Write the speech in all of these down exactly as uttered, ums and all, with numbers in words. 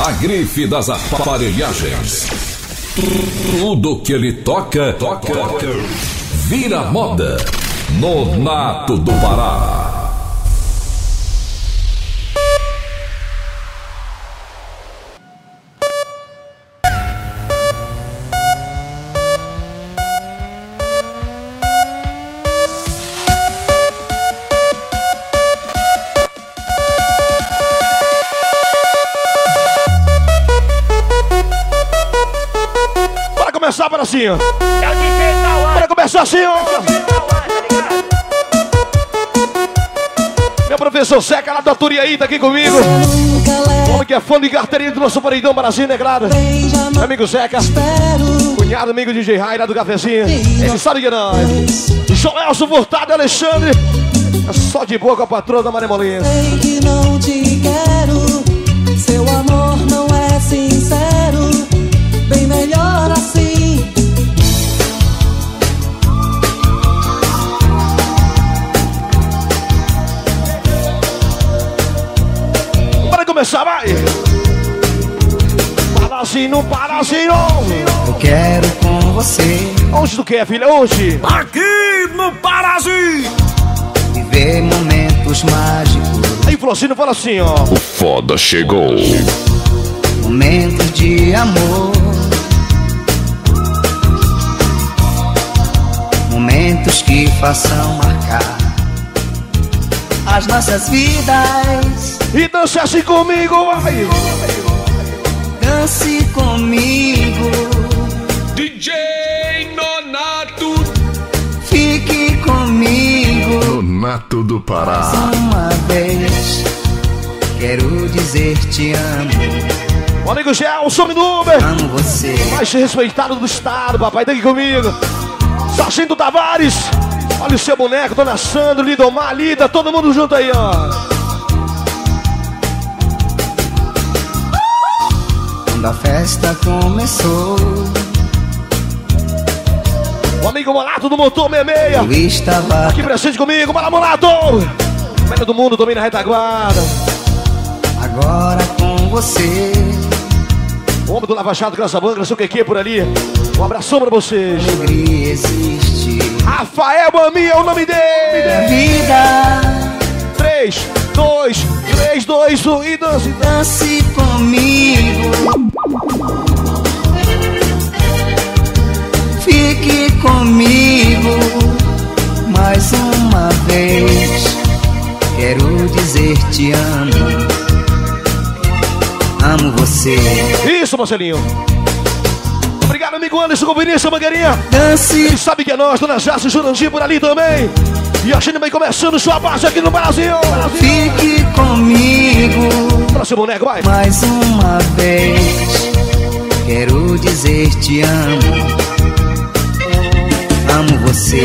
A grife das aparelhagens. Tudo que ele toca, toca, toca, vira moda. Nonato do Pará. Começar para assim, ó. Para começar assim, ó. Meu professor Zeca lá da Turiaí tá aqui comigo. O homem que é fã de carteirinha do nosso paredão Brasil, né, claro? Meu amigo Zeca, cunhado, amigo de D J Rai lá do cafezinho. Ele sabe que não. Joelson Furtado e Alexandre. Só de boa com a patroa da Maria Molina. Sei que não te quero, seu amor não é sincero, bem melhor assim. Começar, vai! Para assim, não para assim, não! Eu quero com você. Onde tu quer, filha? Onde? Aqui no Parazinho! Viver momentos mágicos. Aí, Florcino, fala assim, ó. O foda chegou. Momentos de amor. Momentos que façam marcar as nossas vidas. E dance assim comigo, vai! Dance comigo, D J Nonato. fique comigo. Nonato do Pará. Uma vez, quero dizer te amo. O amigo Gelson do Uber. Amo você. Mais respeitado do estado, papai, tá aqui comigo. Sargento Tavares. Olha o seu boneco, Dona Sandro, Lidomar, Lida, todo mundo junto aí, ó. Quando a festa começou, O amigo Monato do Motor sessenta e eu seis. estava Aqui presente comigo, bora Monato! Melhor do mundo, domina a retaguarda. agora com você. O homem do Lava Jato, Graça Branca, não sei o que que é por ali. Um abração pra vocês. Alegria existe. Rafael Mami é o nome dele. Vida, três, dois, três, dois, um e dance. dance comigo. Fique comigo mais uma vez. Quero dizer te amo. Amo você. Isso, Marcelinho. Obrigado, amigo Anderson, companhia, Mangueirinha. Dance. Ele sabe que é nós, Dona Jace, Jurandir por ali também. E a gente vai começando sua base aqui no Brasil. Fique comigo Próximo boneco, vai. mais uma vez. Quero dizer te amo. Amo você.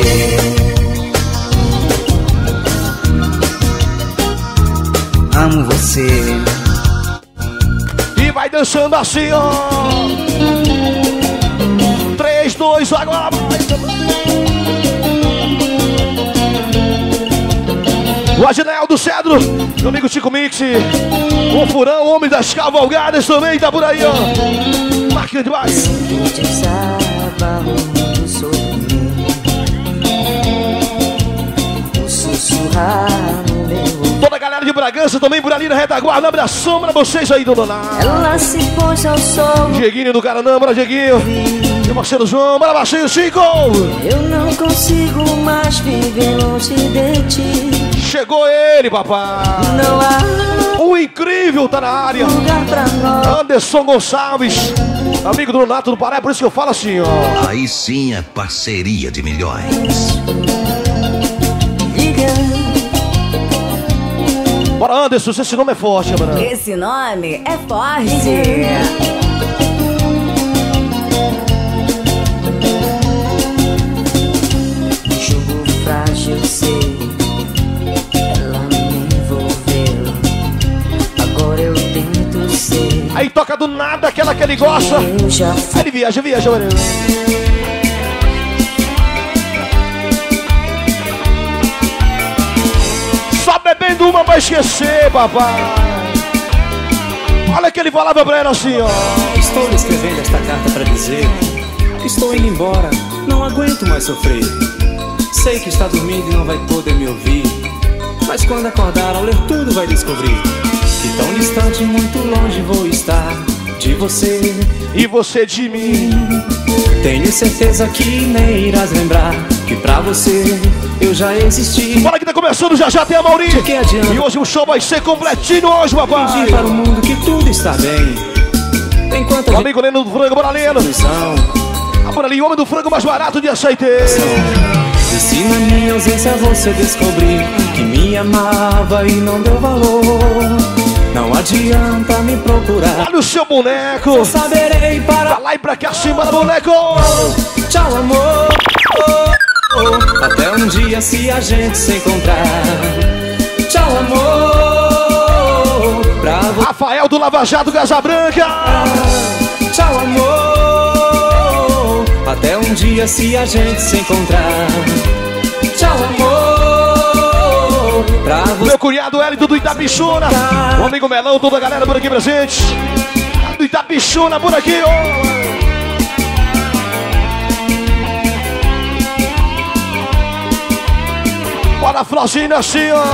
Amo você. E vai dançando assim, ó. três, dois, agora vai. O Aginel do Cedro, meu amigo Chico Mix. O Furão, o homem das cavalgadas também tá por aí, ó. Marquinhos de baixo. Toda a galera de Bragança também por ali na retaguarda. Abração pra vocês aí, do Donato. Ela se pôs ao sol. Dieguinho do Caranã, bora Dieguinho. E o Marcelo João, bora baixinho, Chico. Eu não consigo mais viver longe de ti. Chegou ele, papai. Não há O incrível tá na área. lugar pra nós. Anderson Gonçalves, amigo do Donato do Pará, é por isso que eu falo assim, ó. Aí sim é parceria de milhões. Liga. Bora, Anderson, esse nome é forte, mano. Esse nome é forte. Jogo frágil, sei. Ela me envolveu. Agora eu tento ser. Aí toca do nada aquela que ele gosta. Eu já fui. Aí ele viaja, viaja, mano. Só bebendo uma pra esquecer, papai. Olha que ele falava pra ela assim, ó. Estou lhe escrevendo esta carta pra dizer que estou indo embora, não aguento mais sofrer. Sei que está dormindo e não vai poder me ouvir, mas quando acordar ao ler tudo vai descobrir que tão distante, muito longe vou estar de você e você de mim. Tenho certeza que nem irás lembrar que pra você eu já existi. Bora que tá começando, já já tem a Mauri. De que adianta? E hoje o show vai ser completinho hoje, papai. Fingir para o mundo que tudo está bem, enquanto a o amigo Leno do Frango, bora Leno. Ah, bora ali, homem do frango mais barato de Açaí. E se na minha ausência você descobrir que me amava e não deu valor, não adianta me procurar. Olha o seu boneco. Eu saberei para pra lá e pra cá, sim, bora boneco. Tchau, amor. Até um dia se a gente se encontrar. Tchau, amor. Pra você. Rafael do Lava Jato, Casa Branca. Tchau, amor. Até um dia se a gente se encontrar. Tchau, amor. Pra você. Meu cunhado Hélito do Itapichuna. O amigo Melão, toda a galera por aqui presente. Do Itapichuna por aqui, ó. Bora, Florzinha, assim, ó.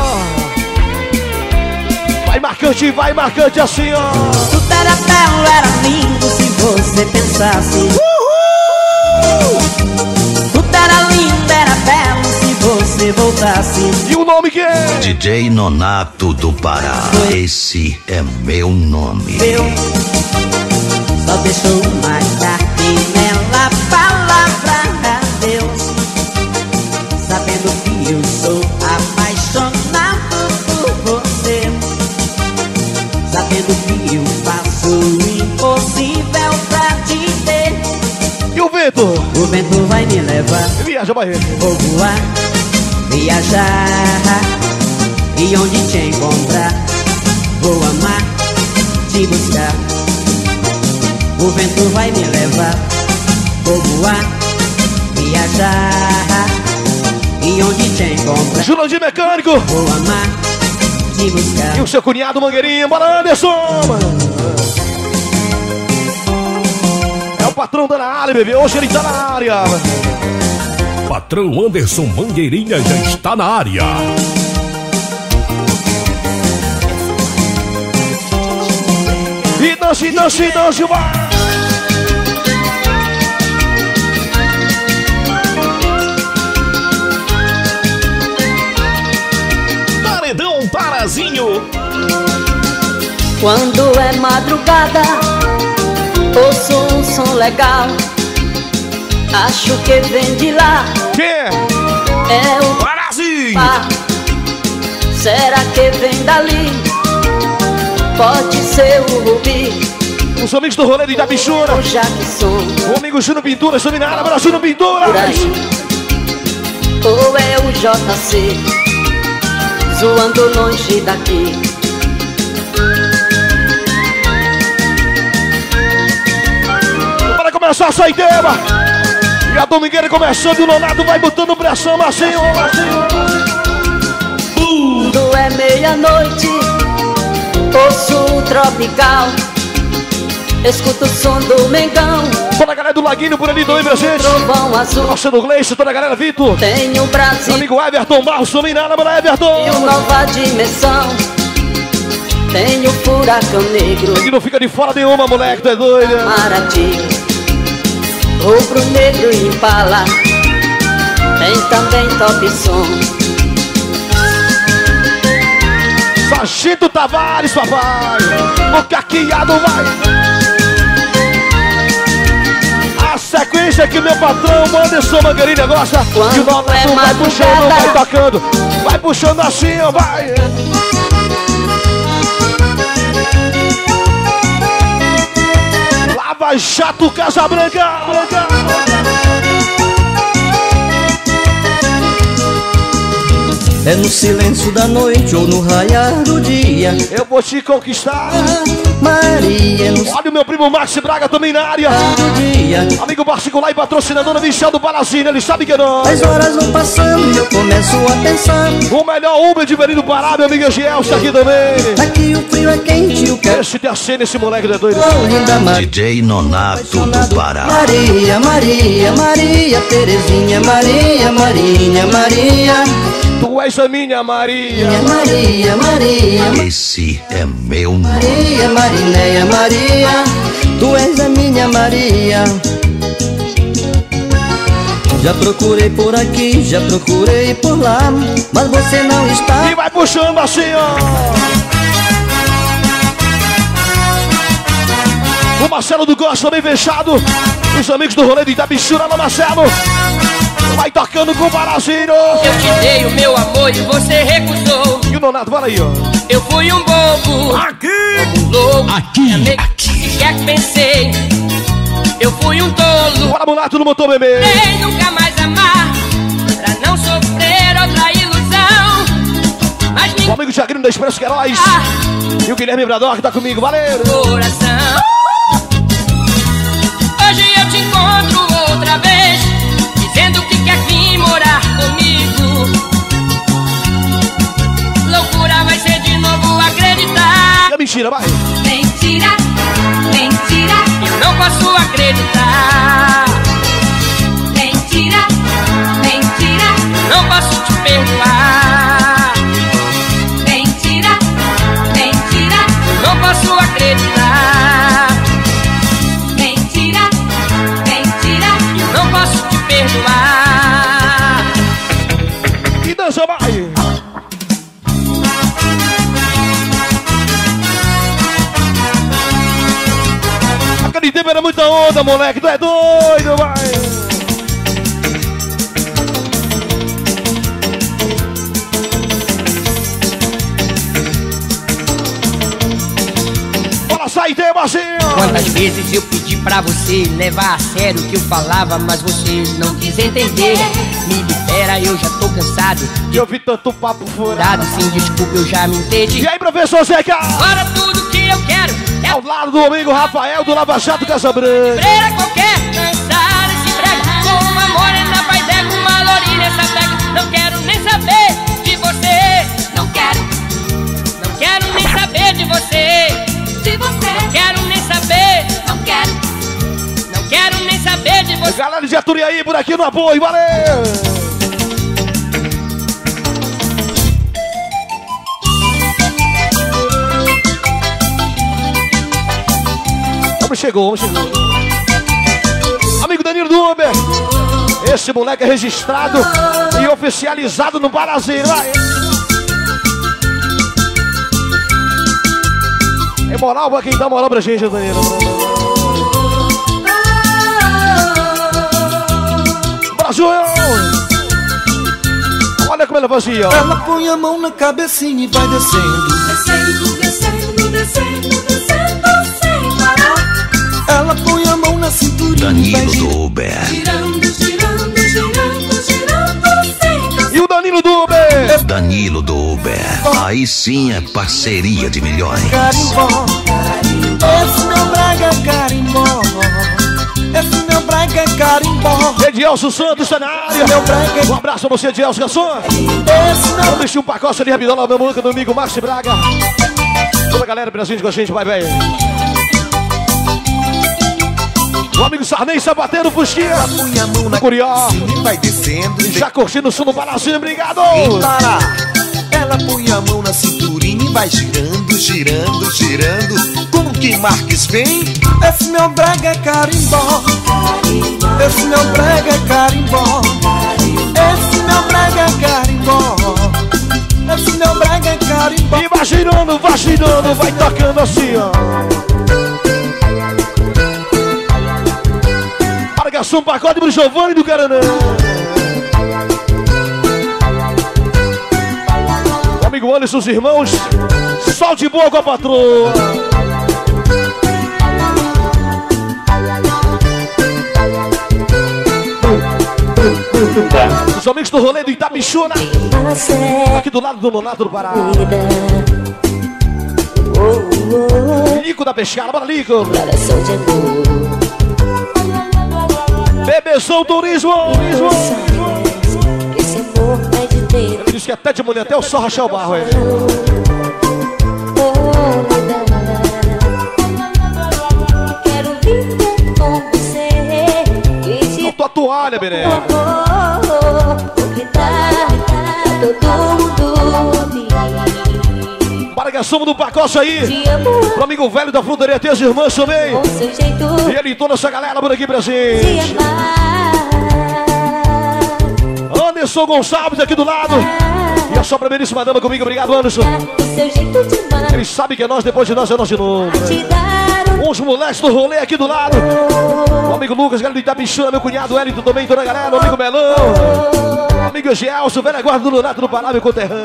Vai marcante, vai marcante, assim, ó. Tudo era belo, era lindo se você pensasse. Uhul! Tudo era lindo, era belo se você voltasse. E o nome que é? D J Nonato do Pará. Esse é meu nome. Eu só deixou uma carta e nela palavra a Deus, sabendo que eu sou apaixonado por você, sabendo que eu faço o impossível pra te ter. E o vento? O vento vai me levar, viaja, Bahia. vou voar, viajar, e onde te encontrar, vou amar, te buscar. O vento vai me levar, vou voar, viajar, e onde te encontrar, Jurandir Mecânico. vou amar, te buscar. E o seu cunhado Mangueirinho, bora Anderson. É o patrão da área, bebê. Hoje ele tá na área. Patrão Anderson Mangueirinha já está na área. E dance, dance, dance, vai. Paredão Parazinho. Quando é madrugada, ouço um som legal. Acho que vem de lá. Que? É o Parazinho. pá. Será que vem dali? Pode ser o Rubi, Os amigos do rolê de Itapichuna. o Jackson, O amigo Júnior Pintura, também na área, bora Júnior Pintura. por aí. Ou é o J C, zoando longe daqui. Para começar a saideira. E a domingueira começando, o Nonato vai botando pressão, assim, ó, assim, ó. Quando é meia-noite, ouço o tropical, escuto o som do Mengão, Toda a galera do Laguinho por ali, dois presentes. trovão azul. Nossa, do Gleice, toda a galera, Vitor. Tenho Meu Brasil amigo Everton Barros, também na área, bora Everton. e nova dimensão. Tenho furacão negro, Aqui não fica de fora nenhuma, moleque, tu é doido. Maraty, rubro negro e impala. Tem também top som. Sargento Tavares, papai. O caqueado vai. A sequência que meu patrão Anderson Mangueirinha gosta. Quando E o Nonato é vai puxando, madrugada, vai tocando. Vai puxando assim, ó, vai. Lava Jato, Casa Branca. Branca. É no silêncio da noite ou no raiar do dia. Eu vou te conquistar. Maria, é no silêncio Olha o meu primo Max Braga também na área. do dia. Amigo particular e patrocinador Michel do Palacino, ele sabe que é nós. As horas vão passando e eu começo a pensar. O melhor Uber de Belém do Pará, meu amigo Giel, está aqui também. Aqui o frio é quente e o quero. Esse tem a cena, esse moleque é doido. Oh, linda Maria. D J Nonato do Pará. Maria, Maria, Maria, Terezinha, Maria, Marinha, Maria. Tu és a minha Maria. Maria, Maria. Esse é meu nome. Maria, Marinéia, Maria. Tu és a minha Maria. Já procurei por aqui, já procurei por lá, mas você não está. E vai puxando assim, ó. O Marcelo do Gosto também fechado. Os amigos do rolê de Itabichura, lá Marcelo. Vai tocando com o Parazinho. Eu te dei o meu amor e você recusou. E o Nonato, fala aí, ó. Eu fui um bobo. Aqui. Um louco. Aqui. Aqui. Que é que pensei? Eu fui um tolo. Bora, Nonato, no motor, bebê. Nem nunca mais amar, pra não sofrer outra ilusão. Mas o amigo Jagrino da Expresso Queiroz. Ah. E o Guilherme Brador que tá comigo, valeu. Coração. Hoje eu te encontro outra vez, dizendo que quer vir morar comigo. Loucura vai ser de novo acreditar. E a mentira, vai. Mentira, mentira. Eu não posso acreditar. Mentira, mentira. Não posso te perdoar. Mentira, mentira. Não posso acreditar. Mentira, mentira. Eu não posso te perdoar. E dança, vai. Aquele tempo era muita onda, moleque. Tu é doido, vai. Bora sair, tem baixinho. Quantas vezes eu pedi pra você levar a sério o que eu falava, mas você não quis entender. Me libera, eu já tô cansado de ouvir tanto papo furado. Sem desculpa, eu já me entendi. E aí, professor Zeca? Agora tudo que eu quero é ao lado do amigo Rafael do Lava Jato Casa Branca. Freira qualquer, cansada se prega. Com uma morena, pai dela, uma lourinha, essa pega. Não quero nem saber de você. Não quero. Não quero nem saber de você. De você. Não quero nem saber. Não quero. Não quero nem saber de você. Galera de Aturiaí por aqui no apoio, valeu! Vamos, chegou, vamos, chegou. Amigo Danilo do Uber. Esse moleque é registrado e oficializado no Parazinho, vai! É moral pra quem dá moral pra gente, Danilo. Brasil! Olha como ela fazia. Ela põe a mão na cabecinha e vai descendo. Descendo, descendo, descendo, descendo, sem parar. Ela põe a mão na cinturinha. Danilo do Uber. Girando, girando, girando, girando, sem parar. E o Danilo do Uber. Danilo do Uber. Aí sim é parceria de milhões. Carimbó, esse meu brega é carimbó. Esse meu brega é carimbó. Edielson Santos tá na área. Um abraço a você, Edielson Garçom. Vamos deixar um pacote ali rapidão lá, meu música do amigo Márcio Braga. Toda a galera presente com a gente, vai, velho. O amigo Sarney Sabateiro Fusquinha. Põe a mão na Curió. e vai descendo. Já curtindo o som do Parazinho, obrigado. Ela põe a mão na cinturinha e vai girando, girando, girando. Como que Marques vem? Esse meu brega é carimbó. Esse meu brega é carimbó. Esse meu brega é carimbó. Esse meu brega é carimbó. E vai girando, vai girando, vai tocando assim, ó. Para garçom, pacote pro Giovanni do Caranã. O amigo Anderson, os irmãos. Sol de boa com a patroa. Os amigos do rolê do Itabichuna. Aqui do lado do Nonato do Pará. Lico da Pescara, bora Lico. Bebezão Turismo. Ele disse que até de manhã até o sol rachar o barro. É. Pereira. O que tá, todo mundo ouvir. Para que somos do pacote aí. Pro amigo velho da frutaria, tem as irmãs também. Com seu jeito E ele e toda essa galera por aqui presente. de amar. Anderson Gonçalves aqui do lado. E a sua primeiríssima dama comigo. Obrigado, Anderson. O seu jeito de amar. Ele sabe que é nós, depois de nós é nós de novo. Te dar um Os moleques do rolê aqui do lado. O amigo Lucas, galera do Itapichuna, meu cunhado Wellington também, toda a galera. O amigo Melão. O amigo Gelson, velho guarda do Lunato do Pará, meu conterrâneo.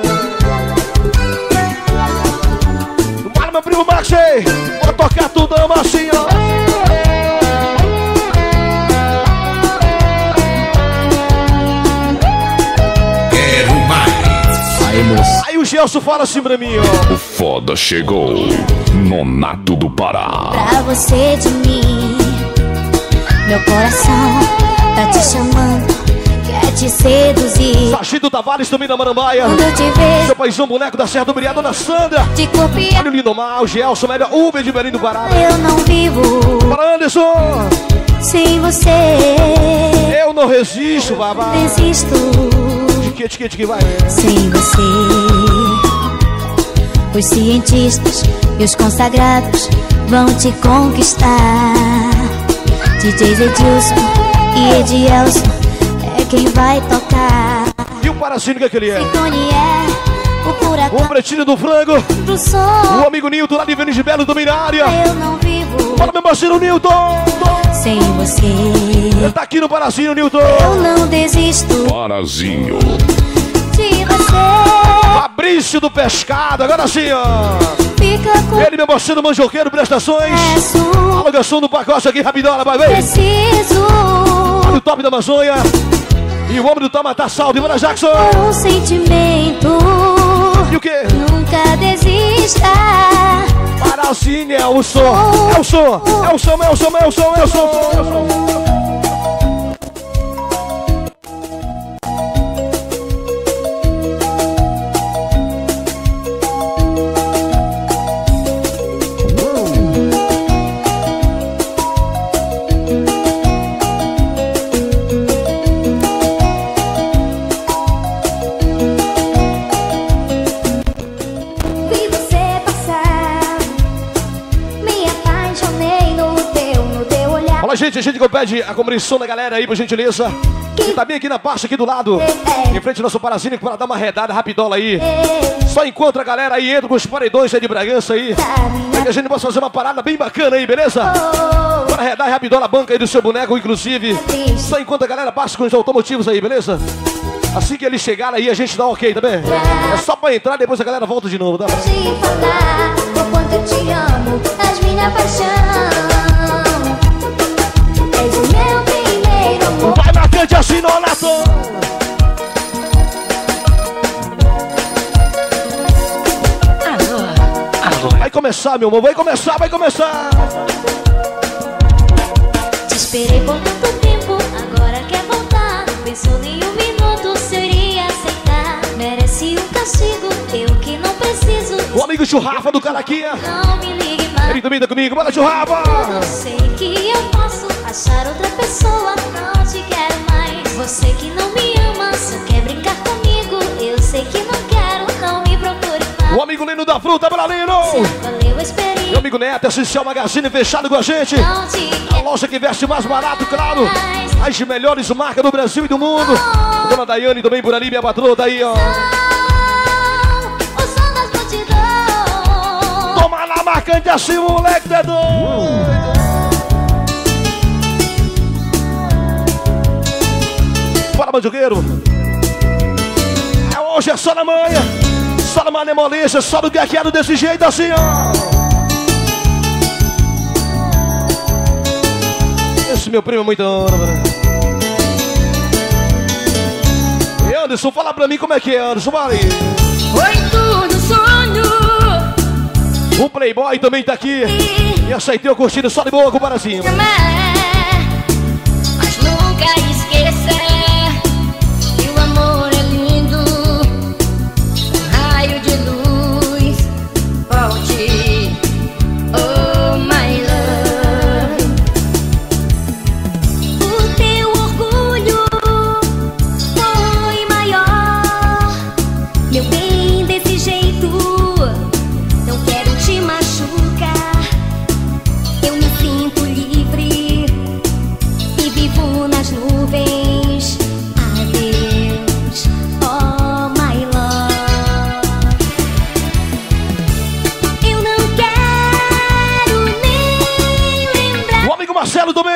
Para meu primo Maxei. Vou tocar tudo, assim, ó. Quero mais. Aí, moço. Aí o Gelson fala assim pra mim, ó. O foda chegou. Nonato do Pará. pra você de mim. Meu coração tá te chamando, quer te seduzir. Sargento Tavares também da Marambaia. Quando eu te vejo, Seu paizão boneco da Serra do Biriá, dona Sandra. de corpo e Olha o Lindomar, o Gelson, melhor Uber de Belém do Pará. eu não vivo Para Anderson. sem você. Eu não resisto, babá. Desisto Que, que, que vai. sem você. Os cientistas e os consagrados vão te conquistar. D Js Edilson e Edielson é quem vai tocar. E o Parazinho, que é que ele é? Tony é o O furacão pretinho do frango. do som. O amigo Nilton lá de Vênus de Belo também na área. Eu não vivo Fala, meu parceiro Nilton. sem você. Ele tá aqui no Parazinho, Nilton. Eu não desisto Parazinho. de você. Fabrício do Pescado, agora sim, ó. Fica com Ele, meu parceiro manjoqueiro, prestações. isso. Alugação do pacote aqui, rapidão, vai ver. Preciso Olha o top da Amazônia. E o homem do Tama tá saldo. E bora, Jackson. um sentimento. E o quê? Nunca desista. Parazinho é o som. É o som. É o som, é o som, é o som, é o som. É o som. Vi você passar, me apaixonei no teu, no teu olhar. Fala, gente, a gente que pede a compreensão da galera aí, por gentileza. Que tá bem aqui na parte aqui do lado. Em frente ao nosso Parazinho, para dar uma redada rapidola aí. Só encontra a galera aí, entra com os paredões aí de Bragança aí. Pra que a gente possa fazer uma parada bem bacana aí, beleza? Para arredar rapidola a banca aí do seu boneco, inclusive. Só encontra a galera, passa com os automotivos aí, beleza? Assim que eles chegarem aí, a gente dá ok, tá bem? É só pra entrar, depois a galera volta de novo, tá? Te falar o quanto eu te amo, és minha paixão. És o meu primeiro amor. Vai marcante assim, Nonato! Vai começar, meu amor, vai começar, vai começar! Te esperei por tanto tempo, agora quer voltar. Pensou nem um minuto, seria aceitar. Merece um castigo, eu que não preciso. O amigo Churrafa do Caraquinha. Não me ligue mais. Ele também tá comigo, bora Churrafa! Eu sei que eu posso achar outra pessoa, não te quero mais. Você que não me ama, só quer brincar comigo. Eu sei que não quero, não me procure mais. O amigo Lino da Fruta, Bralino! Valeu a experiência. Meu amigo Neto, Essencial Magazine fechado com a gente. Não te A loja que veste mais barato, claro. As melhores marcas do Brasil e do mundo. Dona Daiane também por ali, minha patroa, tá aí, ó. O som das multidões. Toma lá, marcante assim, moleque, tá doido. Bora, manjoqueiro. É hoje, é só na manhã. Só na malemolência, só no que é quero desse jeito assim, ó. Esse meu primo é muito honra, mano. E Anderson, fala pra mim como é que é, Anderson, vai. Foi tudo sonho. O Playboy também tá aqui. E aceitei o curtido só de boa com o Parazinho. Mas nunca esquecer que o amor é lindo. Um raio de luz forte. Oh my love. O teu orgulho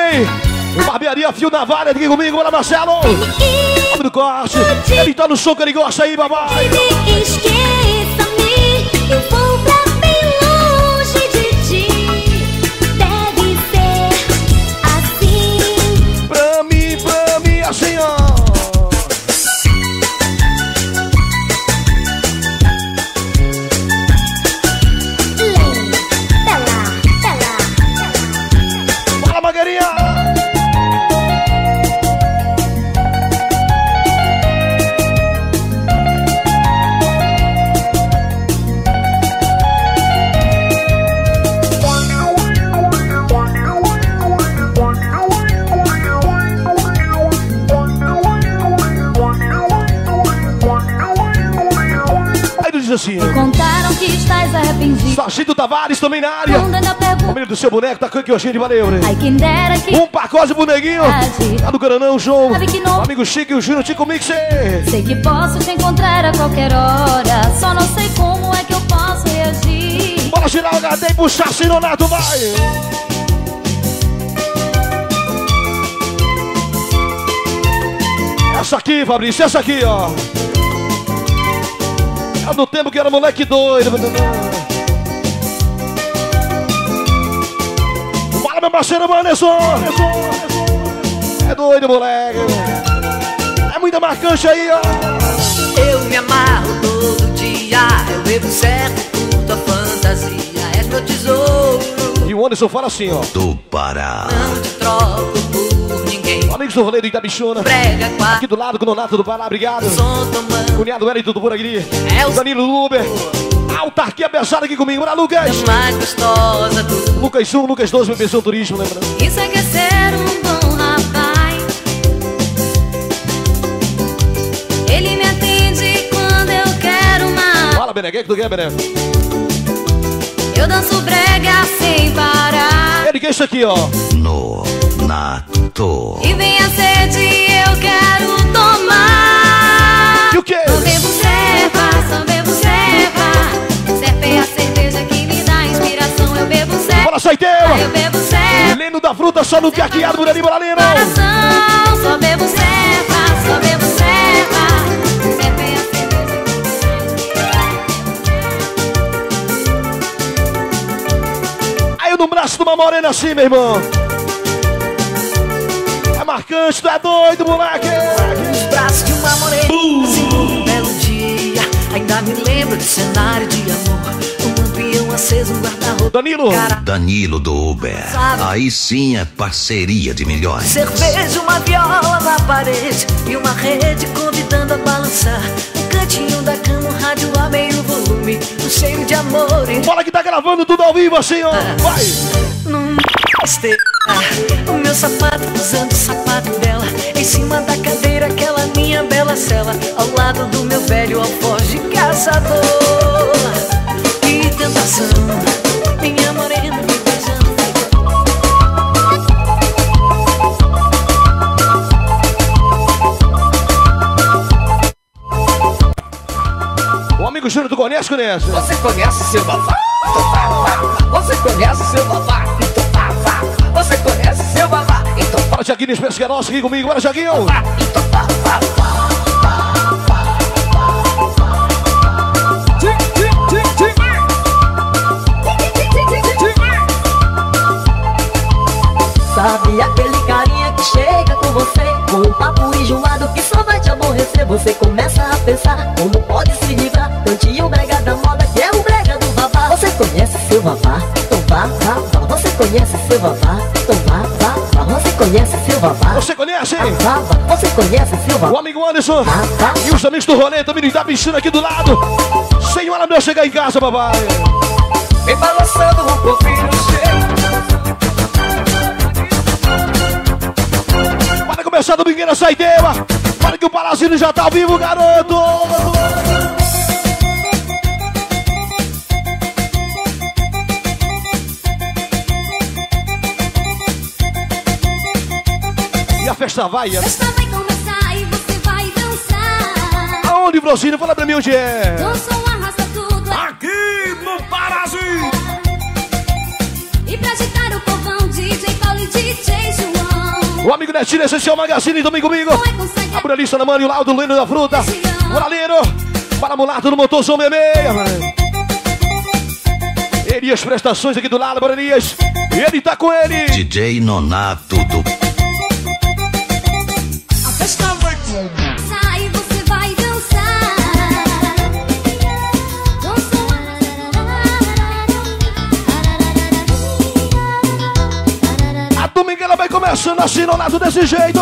também. O Barbearia Fio Navalha aqui comigo, bora Marcelo. Abre do corte. Ele tá no som que ele gosta aí, papai. Esqueça-me, eu vou pra bem longe de ti. Deve ser assim. Pra mim, pra mim, assim, ó. Fala, Magarinha. Assim, contaram que estás arrependido. Sargento Tavares também na área. O menino do seu boneco tá com que eu achei de valeu, né? Ai, quem dera que um pacote bonequinho. Tá do Garanão, João. O amigo Chico e o Júnior Tico Mixer. Sei que posso te encontrar a qualquer hora. Só não sei como é que eu posso reagir. Bora girar o H D e puxar assim, Nonato, vai. Essa aqui, Fabrício, essa aqui, ó. No tempo que era moleque doido. Fala, meu parceiro Anderson. É doido, moleque. É muita marcante aí, ó. Eu me amarro todo dia. Eu bebo certo, curto a fantasia. És meu tesouro. E o Anderson fala assim, ó. Do Pará. Não te troco por ninguém. Amigos do rolê do Itabichuna. Prega quatro. Aqui do lado com o Nonato do Pará, obrigado. Cunhado Wellington do Buragri. É o Danilo Luber. Autarquia pesada aqui comigo, bora Lucas. É mais gostosa do... Lucas um, Lucas dois, meu pessoal turismo, lembra? Isso é que é ser um bom rapaz. Ele me atende quando eu quero mais. Fala, Bené, o que é que tu quer, Bené? Eu danço brega sem parar. Ele quer isso aqui, ó. No Nato. E vem a sede, eu quero tomar. E o quê? Só bebo serva, só bebo serva. Serva é a cerveja que me dá inspiração. Eu bebo serva. Bora, Saiteu! Eu bebo serva. Leno da fruta, só no caqueado, por ali, bora, Leno! Coração, só bebo serva, só bebo serva. Serva é a cerveja que me dá inspiração. Aí no braço de uma morena assim, meu irmão. É marcante, tu é doido, moleque! Nos braços de uma morena, assim, um belo dia. Ainda me lembro de cenário de amor. Um lampião aceso, um guarda-roupa. Danilo! Danilo do Uber. Aí sim é parceria de milhões. Cerveja, uma viola na parede e uma rede convidando a balançar. Um cantinho da cama, um rádio a meio volume, um cheiro de amor e... Bola que tá gravando tudo ao vivo assim, ó. Vai! Num esteira, o meu sapato usando o sapato dela. Em cima da cadeira, aquela minha bela cela. Ao lado do meu velho alforje caçador. Que tentação, minha morena me beijando. O amigo Júnior, tu conhece, conhece? Você conhece seu babá? Você conhece seu babá? Você conhece seu babá? Bora, Jaguinho, espécie que é nosso aqui comigo, bora, Jaguinho! Sabe aquele carinha que chega com você com um papo enjoado que só vai te aborrecer. Você começa a pensar como pode se livrar. Cantinho brega da moda que é o brega do babá. Você conhece seu babá? Então vá, vá, vá. Você conhece seu babá? Então vá, vá, vá. Você conhece seu babá? Você conhece? Vá, vá. Você conhece seu babá? O amigo Anderson vá, vá. E os amigos do rolê também da piscina aqui do lado. Sem hora meu chegar em casa, papai. Vem balançando um pouquinho no cheiro. Para começar do Domingueira Saideira. Para que o Palazino já tá ao vivo, garoto. E a festa vai, A festa vai começar e você vai dançar. Aonde, Brosino? Fala pra mim onde é. Dança um arrasta tudo. Aqui no Parazinho. E pra agitar o povão, D J Paulo e D J João. O amigo Netinho, Essencial Magazine, também comigo. A Brunalista na mano e o Laudo, Leno da Fruta. Moraleiro, para Mulato no Motorzão meia meia, mano. Ele e as prestações aqui do lado, Moranias. E ele tá com ele. D J Nonato do... A festa vai começar e você vai dançar. A domingo ela vai começando assim, Nonato, desse jeito.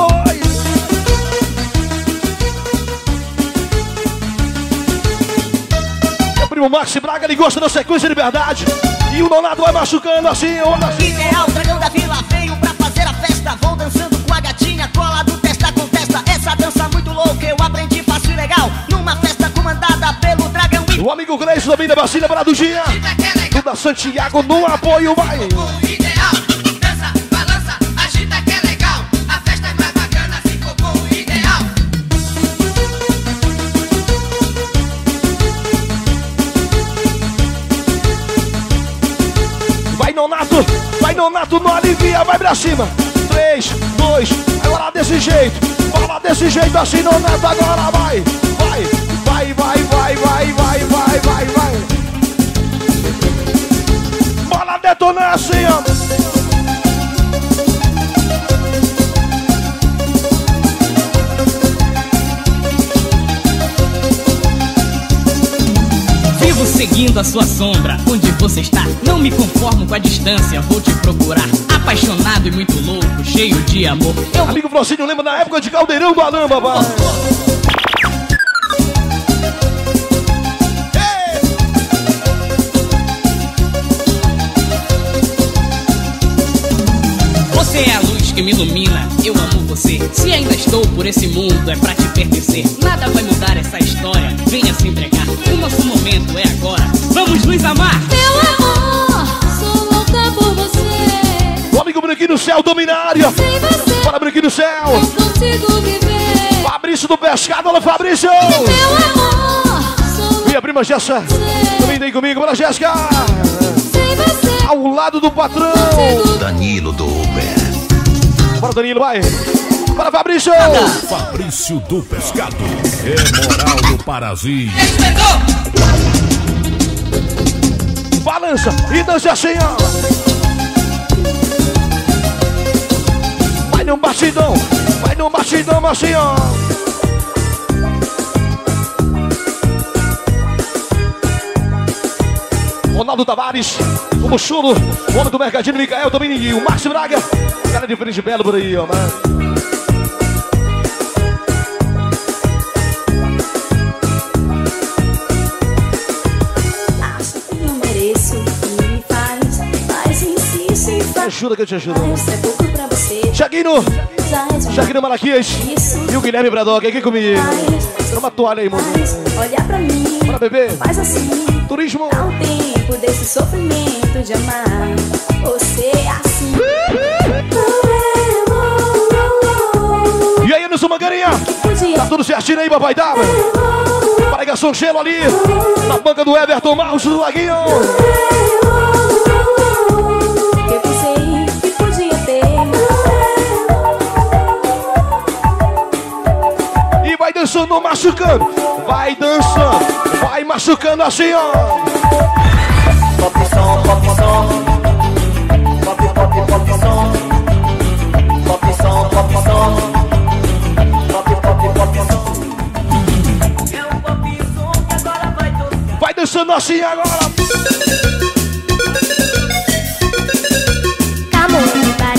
Meu primo Maxi Braga, ele gosta da sequência de verdade. E o Nonato vai machucando assim, olha assim. Ideal, dragão da vila veio pra fazer a festa. Vou dançando com a gatinha, cola do testa com testa. Essa dança muito louca, eu aprendi fácil e legal. Numa festa comandada pelo dragão. O amigo Gleison também da vacina para do dia. Duda Santiago no apoio, vai. Ideal, dança, balança, agita que é legal. A festa é mais bacana, se for bom o ideal. Vai Nonato, vai Nonato, não alivia, vai pra cima. Três, dois, agora desse jeito. Bola desse jeito assim, Nonato, agora vai. Vai, vai, vai, vai, vai, vai, vai, vai, vai. Bola detonar assim, ó. Vivo seguindo a sua sombra, onde você está? Não me conformo com a distância, vou te procurar. Apaixonado e muito louco, cheio de amor. Eu... Amigo Flocinho, lembra da época de Caldeirão do Alamba, vai. Você é a luz que me ilumina, eu amo você. Se ainda estou por esse mundo, é pra te pertencer. Nada vai mudar essa história, venha se entregar. O nosso momento é agora, vamos nos amar. Meu amor, sou louca por você. O amigo Branquinho do Céu domina a área. Bora, Branquinho do Céu. Não consigo viver. Fabrício do Pescado, olha Fabrício. Meu amor, sou minha prima Jéssica, também vem comigo, bora Jéssica. Ao lado do patrão Danilo do Uber. Bora Danilo, vai. Bora Fabrício. Fabrício do Pescado. É moral do Parazinho. Balança e dança assim, ó. Vai no batidão, vai no batidão assim, ó. Ronaldo Tavares, o Buchulo, o homem do Mercadinho, Micael, também e o Márcio Braga. Cara de frente belo por aí, ó, mano. Acho que não mereço, me faz, mas insiste em fazer. Ajuda que eu te ajudo. Isso é pouco pra você. Chaguinho, Chaguinho Malaquias e o Guilherme Bradock aqui comigo. Tira uma toalha aí, mano. Olha pra mim, bora beber. Faz assim. Turismo. Dá um tempo desse sofrimento de amar você assim. E aí, Anderson Mangarinha? Tá tudo certinho aí, papai, tá? Para garçom Gelo ali, na banca do Everton Marcos do Laguinho. Eu pensei que podia ter. E vai dançando, machucando. Vai dançando, vai machucando assim, ó. Pop som, pop som. Pop, pop, pop som. Pop som, pop som. Pop, pop, pop som. É um pop som que agora vai tocar. Vai dançando assim agora. Come on, everybody.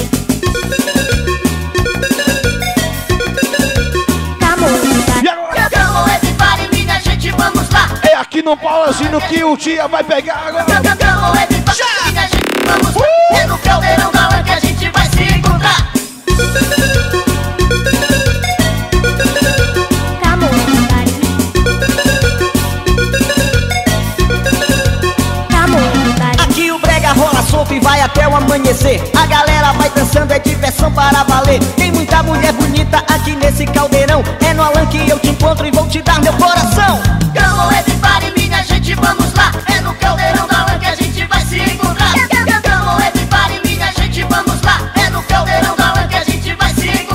Come on, everybody. E agora? Come on, everybody, minha gente, vamos lá. É aqui no Paulozinho que o dia vai pegar agora. Come on, everybody, minha gente, vamos lá. É no caldeirão da hora que a gente vai se encontrar. Come on, everybody. Come on, everybody. Aqui o brega rola solto e vai até o amanhecer. A galera vai dançando, é diversão para valer. Tem muita mulher bonita aqui nesse caldeirão. É no Alan que eu te encontro e vou te dar meu coração. Come on, everybody, minha gente, vamos lá. É no caldeirão da Alan que a gente vai se encontrar. Come on, everybody, minha gente, vamos lá. É no caldeirão da Alan que a gente vai se encontrar.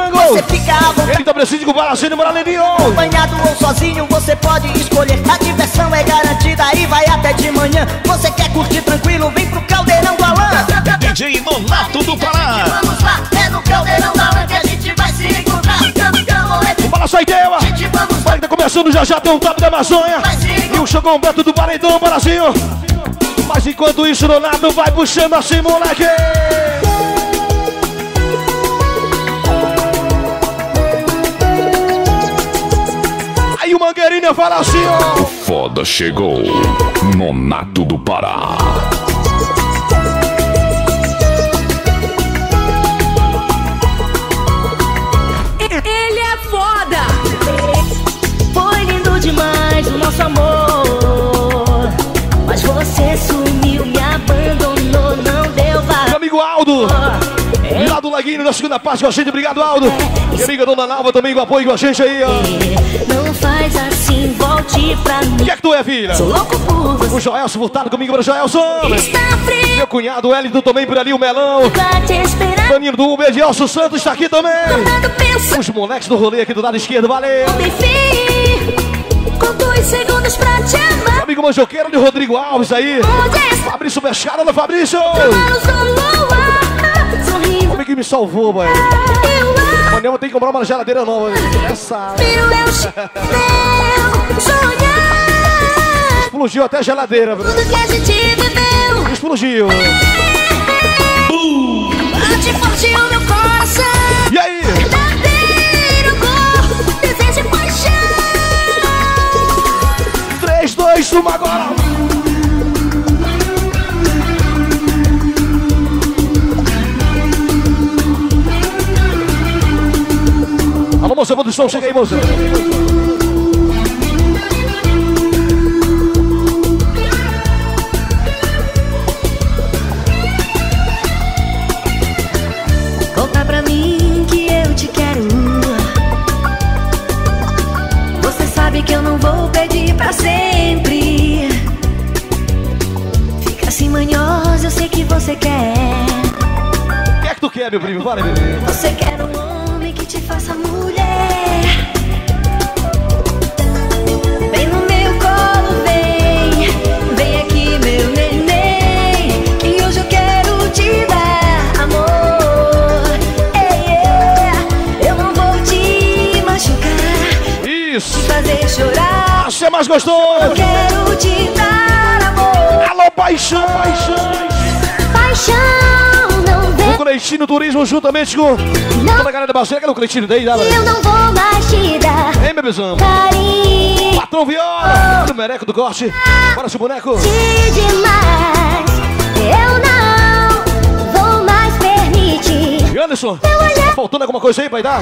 frango. Você fica à vontade. Ele tá preciso com o Barazinho, Moralinho. Acompanhado ou sozinho, você pode escolher. A diversão é garantida e vai até de manhã. Você quer curtir tranquilo, vem pro Caldeirão do Alan. D J Nonato do Pará. Vamos lá, é no Caldeirão do Alan que a gente vai se encontrar. Fala, Saideira. Vai tá começando já já, tem um top da Amazônia. E o show completo do Paredão, Barazinho. Mas enquanto isso, o Nonato vai puxando assim, moleque. Aí o Mangueirinha fala assim, ó. O foda chegou, Nonato do Pará. Ele é foda. Foi lindo demais o nosso amor, mas você sumiu, me abandonou, não deu valor. Meu amigo Aldo, lá do Laguinho, na segunda parte com a gente. Obrigado, Aldo. Minha amiga Dona Nalva também com apoio com a gente aí, ó. Não faz assim, volte pra mim. O que é que tu é, filha? Sou louco por você. O Joelson Furtado comigo para o Joelson. Está frio. Meu cunhado Wellington também por ali, o Melão. Pra te esperar. Danilo do Uber, Edielson Santos está aqui também. Os moleques do rolê aqui do lado esquerdo, valeu. Com dois segundos pra te amar. Meu amigo Manjoqueiro de Rodrigo Alves aí. Fabrício Pescada, olha Fabrício. O amigo que me salvou, boy. Amanhã eu tenho que comprar uma geladeira nova. Essa. Explodiu até a geladeira, bro. Tudo que a gente viveu. Explodiu. Bate forte o meu coração. E aí? Desejo e paixão. três, dois, um, agora. Alô, moça, produção, chega aí, moça. Conta pra mim que eu te quero. Você sabe que eu não vou pedir pra sempre. Fica assim manhosa, eu sei que você quer. O que é que tu quer, meu primo? Fala, bebê. Você quer um homem que te faça mulher. Vem no meu colo, vem. Vem aqui, meu neném, que hoje eu quero te dar amor. Ei, ei, eu não vou te machucar. Isso. Te fazer chorar. Acho que é mais gostoso. Eu quero te dar amor. Alô, paixão, paixão. Paixão, não vem. O Cleitinho Turismo juntamente com toda a galera da Bacia. Cadê o Cleitinho daí? Eu não vou mais te dar. Ei, meu bezão. Carinho. Patrão Viola. Do Mereco do Corte. Bora, seu boneco. De demais. Eu não vou mais permitir. E Anderson, tá faltando alguma coisa aí, pai? Dar?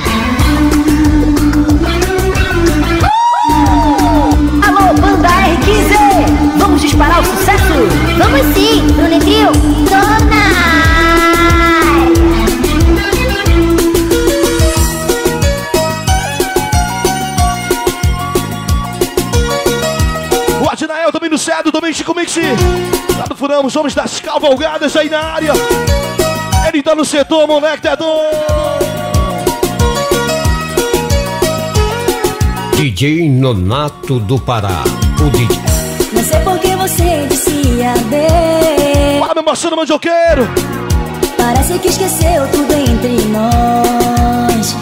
Alô, banda R quinze. Vamos disparar o sucesso? Vamos sim, Bruno Trio. Dona. O Adinael também no Cedo, também Chico Mixi. Lá do Furão, os homens das cavalgadas aí na área. Ele tá no setor, moleque, tá doido. D J Nonato do Pará, o D J. Não sei por que você disse a ver. Fala, meu parceiro Mandioqueiro. Parece que esqueceu tudo entre nós.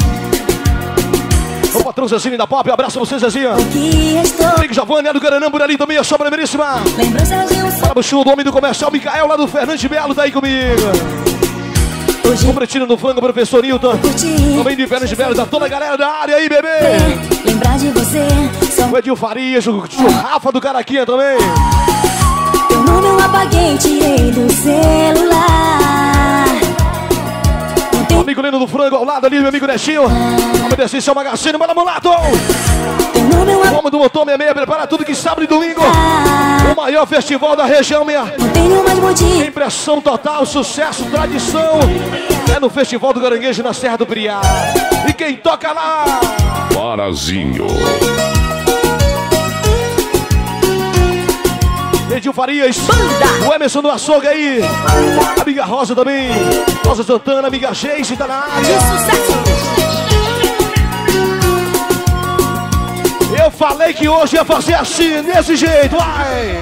O patrão Zezinho da Pop, um abraço pra você, Zezinho. Que estou. Amigo Giovanni, é do Garanã, por ali também, a sua primeiríssima. Lembrança de um Fala, o show do homem do comercial, Micael, lá do Fernandes Belo, tá aí comigo. Hoje o Pretinho do Frango, professor Nilton. Também de Fernandes Belo, tá toda a galera da área aí, bebê. Lembrar de você. Só... O Edil Farias, o, o Rafa do Caraquinha também. Teu nome eu apaguei, tirei do celular. O amigo Leno do Frango ao lado ali, meu amigo Nestinho. Vamos descer, seu Magazine, bora, Mulato. O homem do motor meia meia, prepara tudo que sábado e domingo. O maior festival da região, minha. Impressão total, sucesso, tradição. É no Festival do Garanguejo, na Serra do Piriá. E quem toca lá? Parazinho. Edil Farias, Banda. O Emerson do Açougue aí. Amiga Rosa também. Rosa Santana, amiga Geise, tá na área. Sucesso. que hoje ia fazer assim, desse jeito, vai!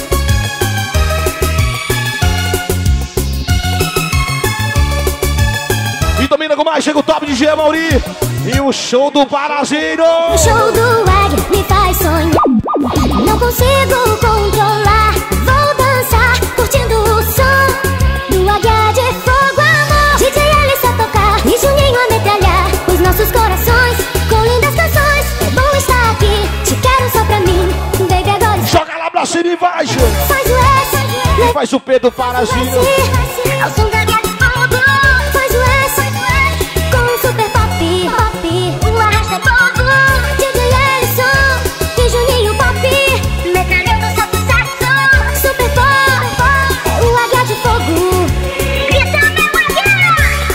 E domingo com mais, chega o top de G Mauri e o show do Parazinho. O show do Águia me faz sonhar, não consigo controlar. Vou dançar, curtindo o som do Águia de Fogo, amor. D J Alice a tocar e Juninho a metralhar os nossos corações com lindas canções. É bom estar aqui, te quero só pra mim, baby, agora. Joga lá pra cima e vai, gente. Faz o S, e faz o P do Parazinho. ao som da Águia de Fogo. Faz o S com o super pop, pop, o arrasta todo. D J Ellison e Juninho Pop, metralhando seu sucesso. Super pop, é o Águia de Fogo. Grita, meu Águia!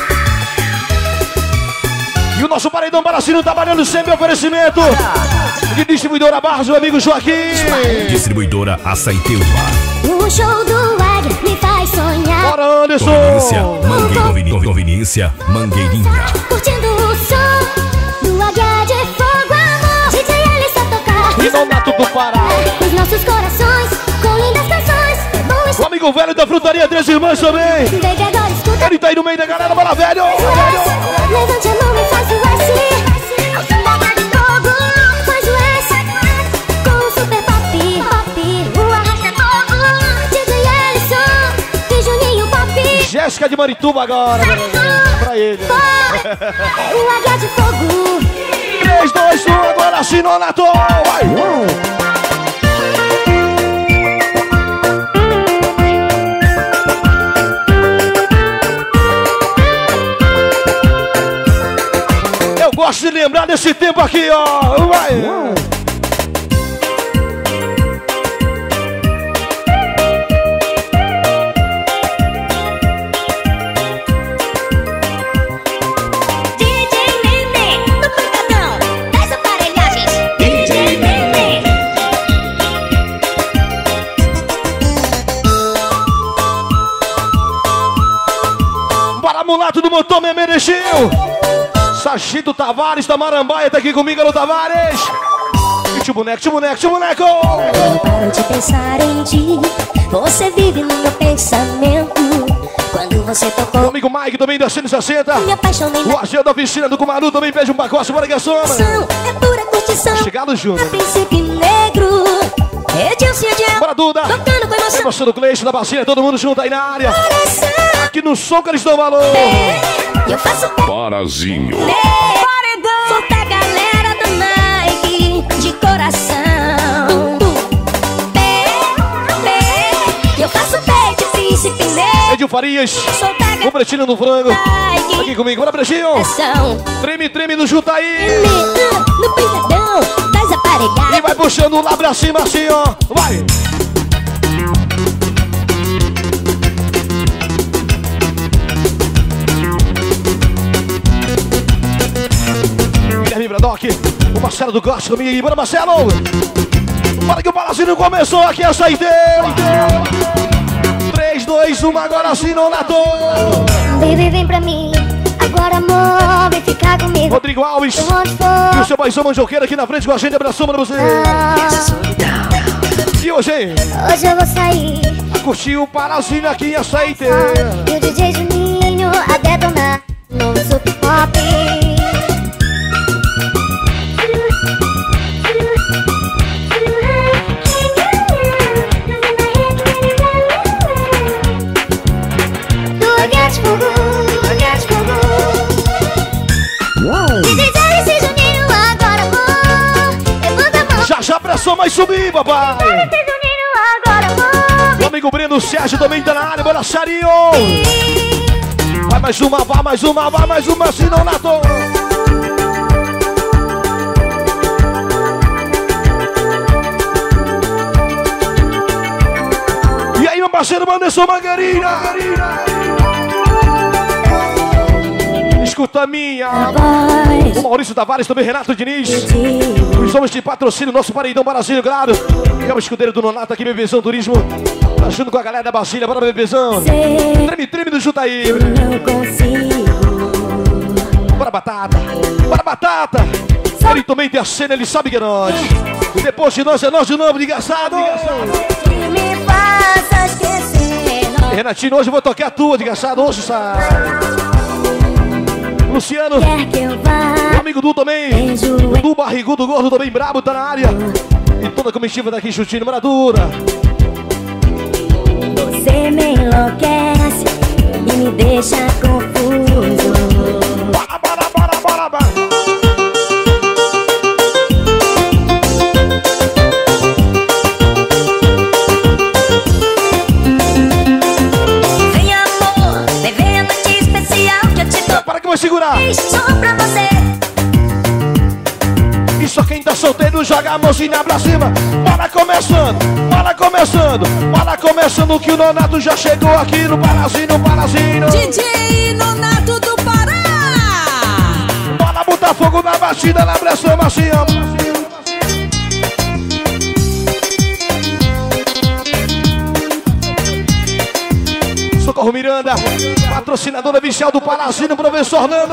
E o nosso paredão Parazinho trabalhando sempre oferecimento de distribuidora Barros, meu amigo Joaquim. Distribuidora Açaiteuba. O show do Águia me faz sonhar. Bora, Anderson! Conveniência, Mangueirinha. Conveniência, Mangueirinha. Curtindo o som do Águia de Fogo, amor. D J Alice a tocar E não dá tudo parar. os nossos corações com lindas canções. É bom O estar amigo velho da frutaria Três Irmãs também. baby, agora escuta. Ele tá aí no meio da galera, bora, velho! Faz o S, levante a mão e faz o S ao som da Águia de Fogo. Faz o S com o super pop, pop, o arrasta todo. D J Ellison e Juninho Pop, Jéssica de Marituba agora, pra ele. é o Águia de Fogo. três, dois, um, agora sim, Nonato! Vai! Eu gosto de lembrar desse tempo aqui, ó! Vai! D J Nenê, no pancadão das aparelhagens. D J Nenê. Para mulato do motor, me mereceu! Sachito Tavares da Marambaia tá aqui comigo, alô Tavares! E tio boneco, tio boneco, tio boneco! Eu não paro de pensar em ti, você vive no meu pensamento. Quando você tocou, Meu amigo Mike também da cento e sessenta. me apaixonei na O Agel da oficina do Cumaru também pede um pacote, bora que soma! canção. É pura curtição, Chegado junto. príncipe negro. Edilson e Ediel, Bora, Duda! tocando com emoção. Emoção do Cleiton, da Bacia, todo mundo junto aí na área. Aqui no som que eles dão valor. Eu faço Parazinho. paredão. Solta a galera do Nike de coração. Pé, pé. Eu faço pé de príncipe negro. Edil Farias, Solta a o Pretinho do Frango. Nike Aqui comigo, bora, Pretinho. coração. Treme, treme no Juntaí. No pancadão das E aparelhagens. vai puxando lá pra cima assim, ó. Vai! Guilherme Bradock, o Marcelo do Gosto comigo. Bora, Marcelo! Bora que o Parazinho começou aqui a saideira. três, dois, um, agora sim, Nonato! Baby, vem pra mim. Agora, amor, vem ficar comigo. Rodrigo Alves Eu onde e o for. seu paizão Manjoqueiro aqui na frente com a gente, abraçando pra você. E hoje, hein? Hoje eu vou sair. Curtiu o Parazinho aqui a saideira. E o D J Juninho a detonar no super pop. Do Águia de Fogo, Águia de Fogo. D J Alice e Juninho agora, amor. Levanta a mão. Já já a pressão vai subir, papai. D J Alice e Juninho agora, amor. Meu amigo Breno Sérgio também tá na área, bora, Charinho. Vai mais uma, vai mais uma, vai mais uma, se não, Nato. E aí, meu parceiro Anderson Mangueirinha. Escuta a minha. O Maurício Tavares, também Renato Diniz. Os homens de patrocínio, nosso paredão Parazinho, claro. Que é o escudeiro do Nonato aqui, Bebezão Turismo. Tá junto com a galera da Basília, bora, Bebezão. Treme, treme do Juntaí. Não consigo. Bora, Batata. Bora, Batata. Ele também tem a cena, ele sabe que é nós. E depois de nós é nós de novo, desgraçado. Que me faça esquecer. E Renatinho, hoje eu vou tocar a tua, desgraçado. Hoje sai. Luciano, meu amigo Du também. O Du barrigudo, gordo também, brabo, tá na área. E toda a comitiva daqui, chutinho, moradura. Você me enlouquece e me deixa confuso. Bora, bora, bora, bora, bora. Vem amor, vem ver a noite especial que eu te dou. Para que eu vou segurar. Só pra você. E só quem tá solteiro joga a mãozinha pra cima. Bora começando, bora começando, bora começando que o Nonato já chegou aqui no Parazinho, no Parazinho. D J Nonato do Pará. Bora botar fogo na batida, na pressão, macia. Socorro Miranda, patrocinadora oficial do Parazinho, professor Nando.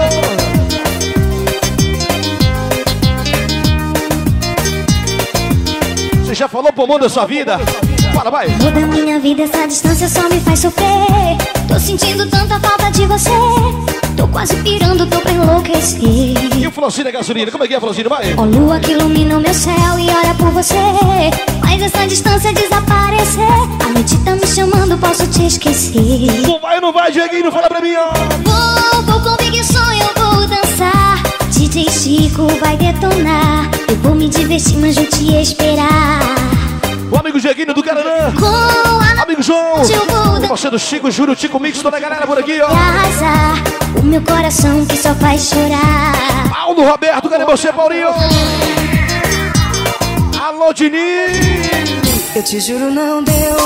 Você já falou pro mundo da sua vida? Fala, vai! Toda minha vida essa distância só me faz sofrer. Tô sentindo tanta falta de você. Tô quase pirando, tô pra enlouquecer. E o Florcina Gasolina? Como é que é, Florcina? Vai! Ó lua que ilumina o meu céu e ora por você. Mas essa distância desaparecer. A noite tá me chamando, posso te esquecer. Não vai ou não vai, Dieguinho? Fala pra mim, ó! Vou, vou com convicção, eu vou dançar. D J Chico vai detonar. Eu vou me divertir, mas vou te esperar. O amigo Dieguinho do Caranã. Com amigo João. O parceiro Chico, Júlio, Tico Mix, toda a galera por aqui, ó. Arrasar o meu coração que só faz chorar. Paulo Roberto, cadê você, Paulinho? Alô, Dini. Eu te juro, não deu.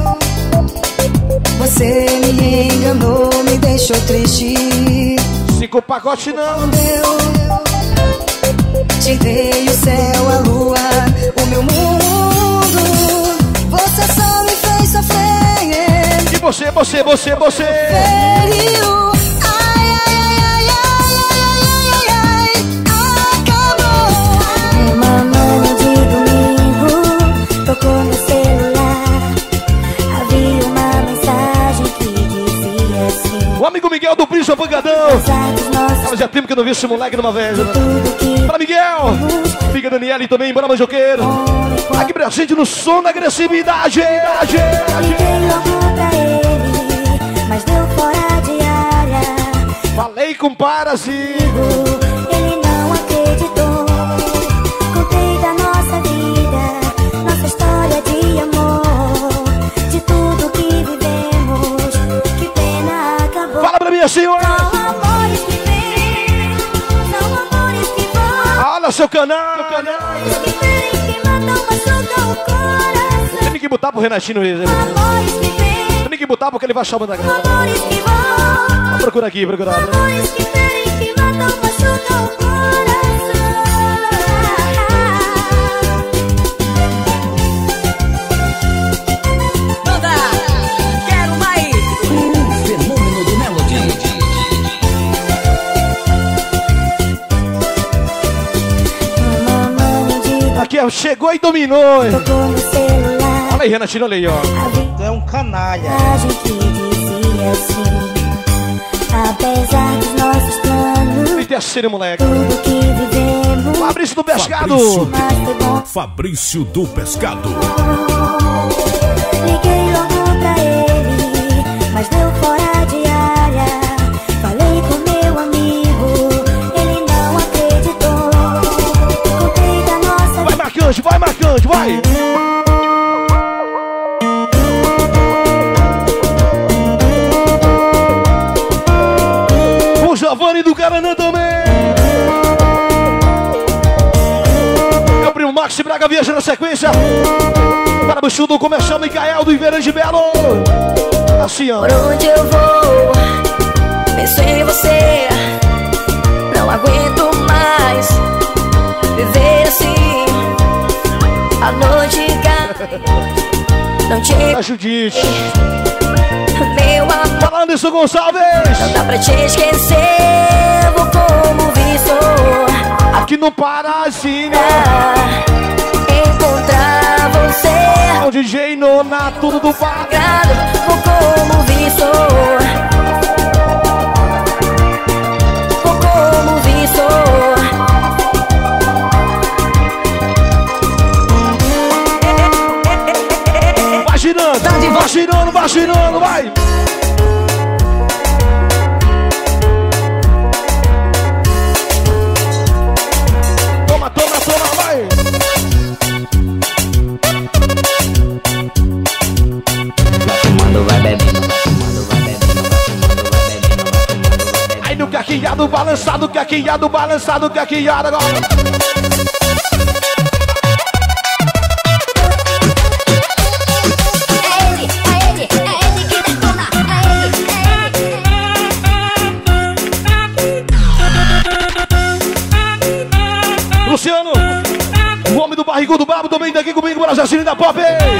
Você me enganou, me deixou triste. Cinco pacotes não deu. Te dei o céu, a lua, o meu mundo. Você só me fez sofrer. E você, você, você, você. Feriu. Ai, ai, ai, ai, ai, ai, ai, acabou. Uma manhã de domingo, tocou meu celular. Havia uma mensagem que dizia assim: o amigo Miguel do Príncipe Pancadão. Fazia tempo que eu não vi esse moleque numa vez. Fala, Miguel. Fica Daniela também, bora Manjoqueiro. Aqui presente no som da agressividade. Liguei logo pra ele, mas deu fora de área. Falei com Parazi. Ele não acreditou. Contei da nossa vida, nossa história de amor, de tudo que vivemos. Que pena acabou. Fala pra mim, senhora. Olha seu canal, seu canal. Tem que botar pro Renatinho. Tem que botar porque ele vai chamando a galera. Procura aqui, procura. Manda, quero mais. O fenômeno do Melody. Aqui, ó, chegou e dominou. Olha aí, Renatinho, olha aí, ó. É um canalha. Que dizia assim: apesar dos nossos planos, e terceiro, moleque. tudo que vivemos. Fabrício do Pescado. Fabrício, Fabrício do Pescado. Liguei logo pra ele, mas deu fora de área. Falei com meu amigo, ele não acreditou. Contei da nossa Vai, Marcante, vai, Marcante, vai. O Giovanni do Caranã também. Meu primo Max Braga viaja na sequência. Para o Buxu do Comercial Micael do Iverã de Belo. Assim, ó. Por onde eu vou, penso em você. Não aguento mais viver assim. A noite cai, não te Tá, Judite. meu amor. Fala, Anderson Gonçalves. Não dá pra te esquecer, vou como vi sou. Aqui aqui no Parazinho. Encontrar você. O D J Nonato do Pará. Vou como visto. Vou como visto. Vai girando, vai girando, vai girando, vai. Toma, toma, toma, vai. Fumando, vai bebendo, vai fumando, vai bebendo, vai fumando, vai bebendo, vai fumando, vai bebendo. Aí no caquinhado balançado, caquinhado balançado, caquinhado agora. Luciano, o homem do barrigudo brabo também daqui comigo para Jacine da Pop.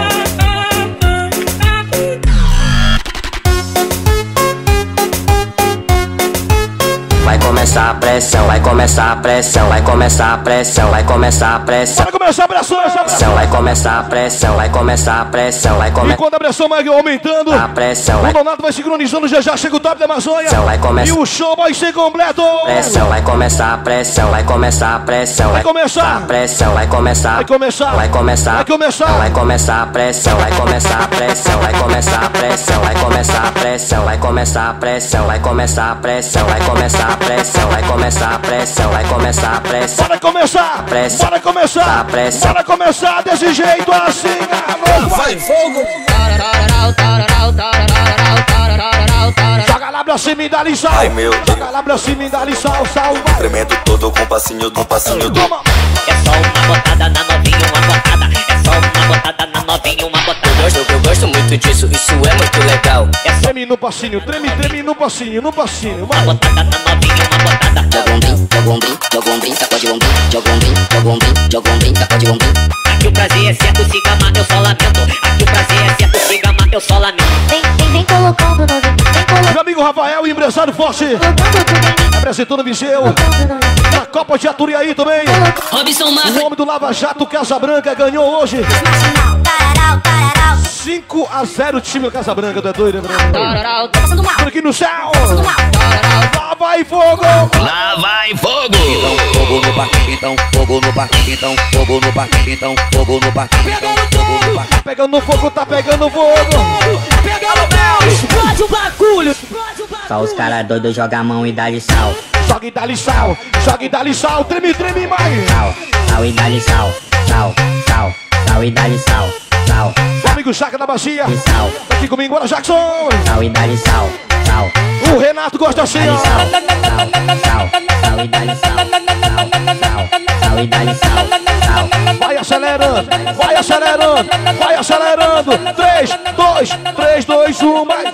Vai começar a pressão, vai começar a pressão, vai começar a pressão, vai começar a pressão. Vai começar a pressão, essa pressão. Vai começar a pressão, vai começar a pressão, vai começar. E quando a pressão vai aumentando, a pressão, o Donato vai sincronizando, já já chega o top da Amazônia. Vai começar. E o show vai ser completo. Pressão, vai começar a pressão, vai começar a pressão, vai começar a pressão, vai começar. Vai começar. Vai começar. Vai começar. Vai começar a pressão, vai começar a pressão, vai começar a pressão, vai começar a pressão, vai começar a pressão, vai começar a pressão, vai começar a pressão, vai começar a pressão, vai começar a pressão. Bora começar, pressão, bora começar, a pressão. Bora começar desse jeito assim, alô, vai fogo. Joga lá pra cima e dá lição. Ai, meu Deus. Joga lá pra cima e dá lição, salva. Tremendo todo com passinho do passinho do. Toma. É só uma botada na novinha, uma botada. É só uma botada na novinha, uma botada. Eu gosto, eu gosto muito disso, isso é muito legal. É só... Treme no passinho, treme, treme no passinho, no passinho. Vai. Uma botada na novinha, uma botada. Joga um brim, joga um brim, joga um brim, sacode um brim, joga um brim, joga um brim, joga um brim, sacode um brim. Aqui o prazer é certo, se gamar, eu só lamento. Aqui o prazer é certo, se gamar, eu só lamento. Vem, vem, vem colocando novinho, vem colocando. Meu amigo Rafael, empresário forte, apresentando o Viseu na Copa de Aturiaí também. Robson O homem do Lava Jato Casa Branca ganhou hoje cinco a zero o time do Casa Branca, tu é doido, né? Por aqui no céu. Lá vai fogo. Lá vai fogo. Fogo no parque, então, fogo no parque, então, fogo no parque, então, fogo no parque, então, fogo no parque. Tá pegando fogo, tá pegando fogo. Pegando Deus, explode o bagulho. Só os caras doidos jogam a mão e dá-lhe sal. Joga e dá-lhe sal, joga e dá-lhe sal, treme, treme mais. Sal, sal e dá-lhe sal, sal, sal, sal e dá-lhe sal, sal. O amigo Chaca da Bacia, sal. Tá aqui comigo agora, Jackson. Sal e dá-lhe sal, sal. O Renato gosta assim, ó. Sal, sal, sal e dá-lhe sal, sal, sal e dá-lhe sal, sal. Vai acelerando, vai acelerando, vai acelerando. três, dois, três, dois, um, mais.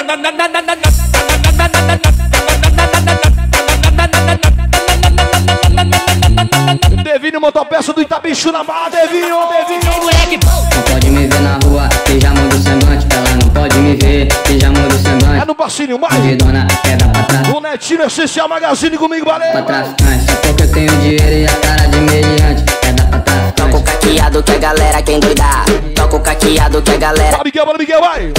Devinho, motopeça do Itabichu na barra, Devinho, Devinho. Moleque bom. Não pode me ver na rua, que já muda o semblante. Ela não pode me ver, que já muda o semblante. É no passinho, mais. De dona, queda pra trás. O Netinho Essencial Magazine comigo, valeu. Pra traficante, só porque eu tenho dinheiro e a cara de mediante. Queda pra trás. Toca o caqueado que a galera quer endoidar. Toca o caqueado que a galera. Bora, Miguel, bora, Miguel, vai.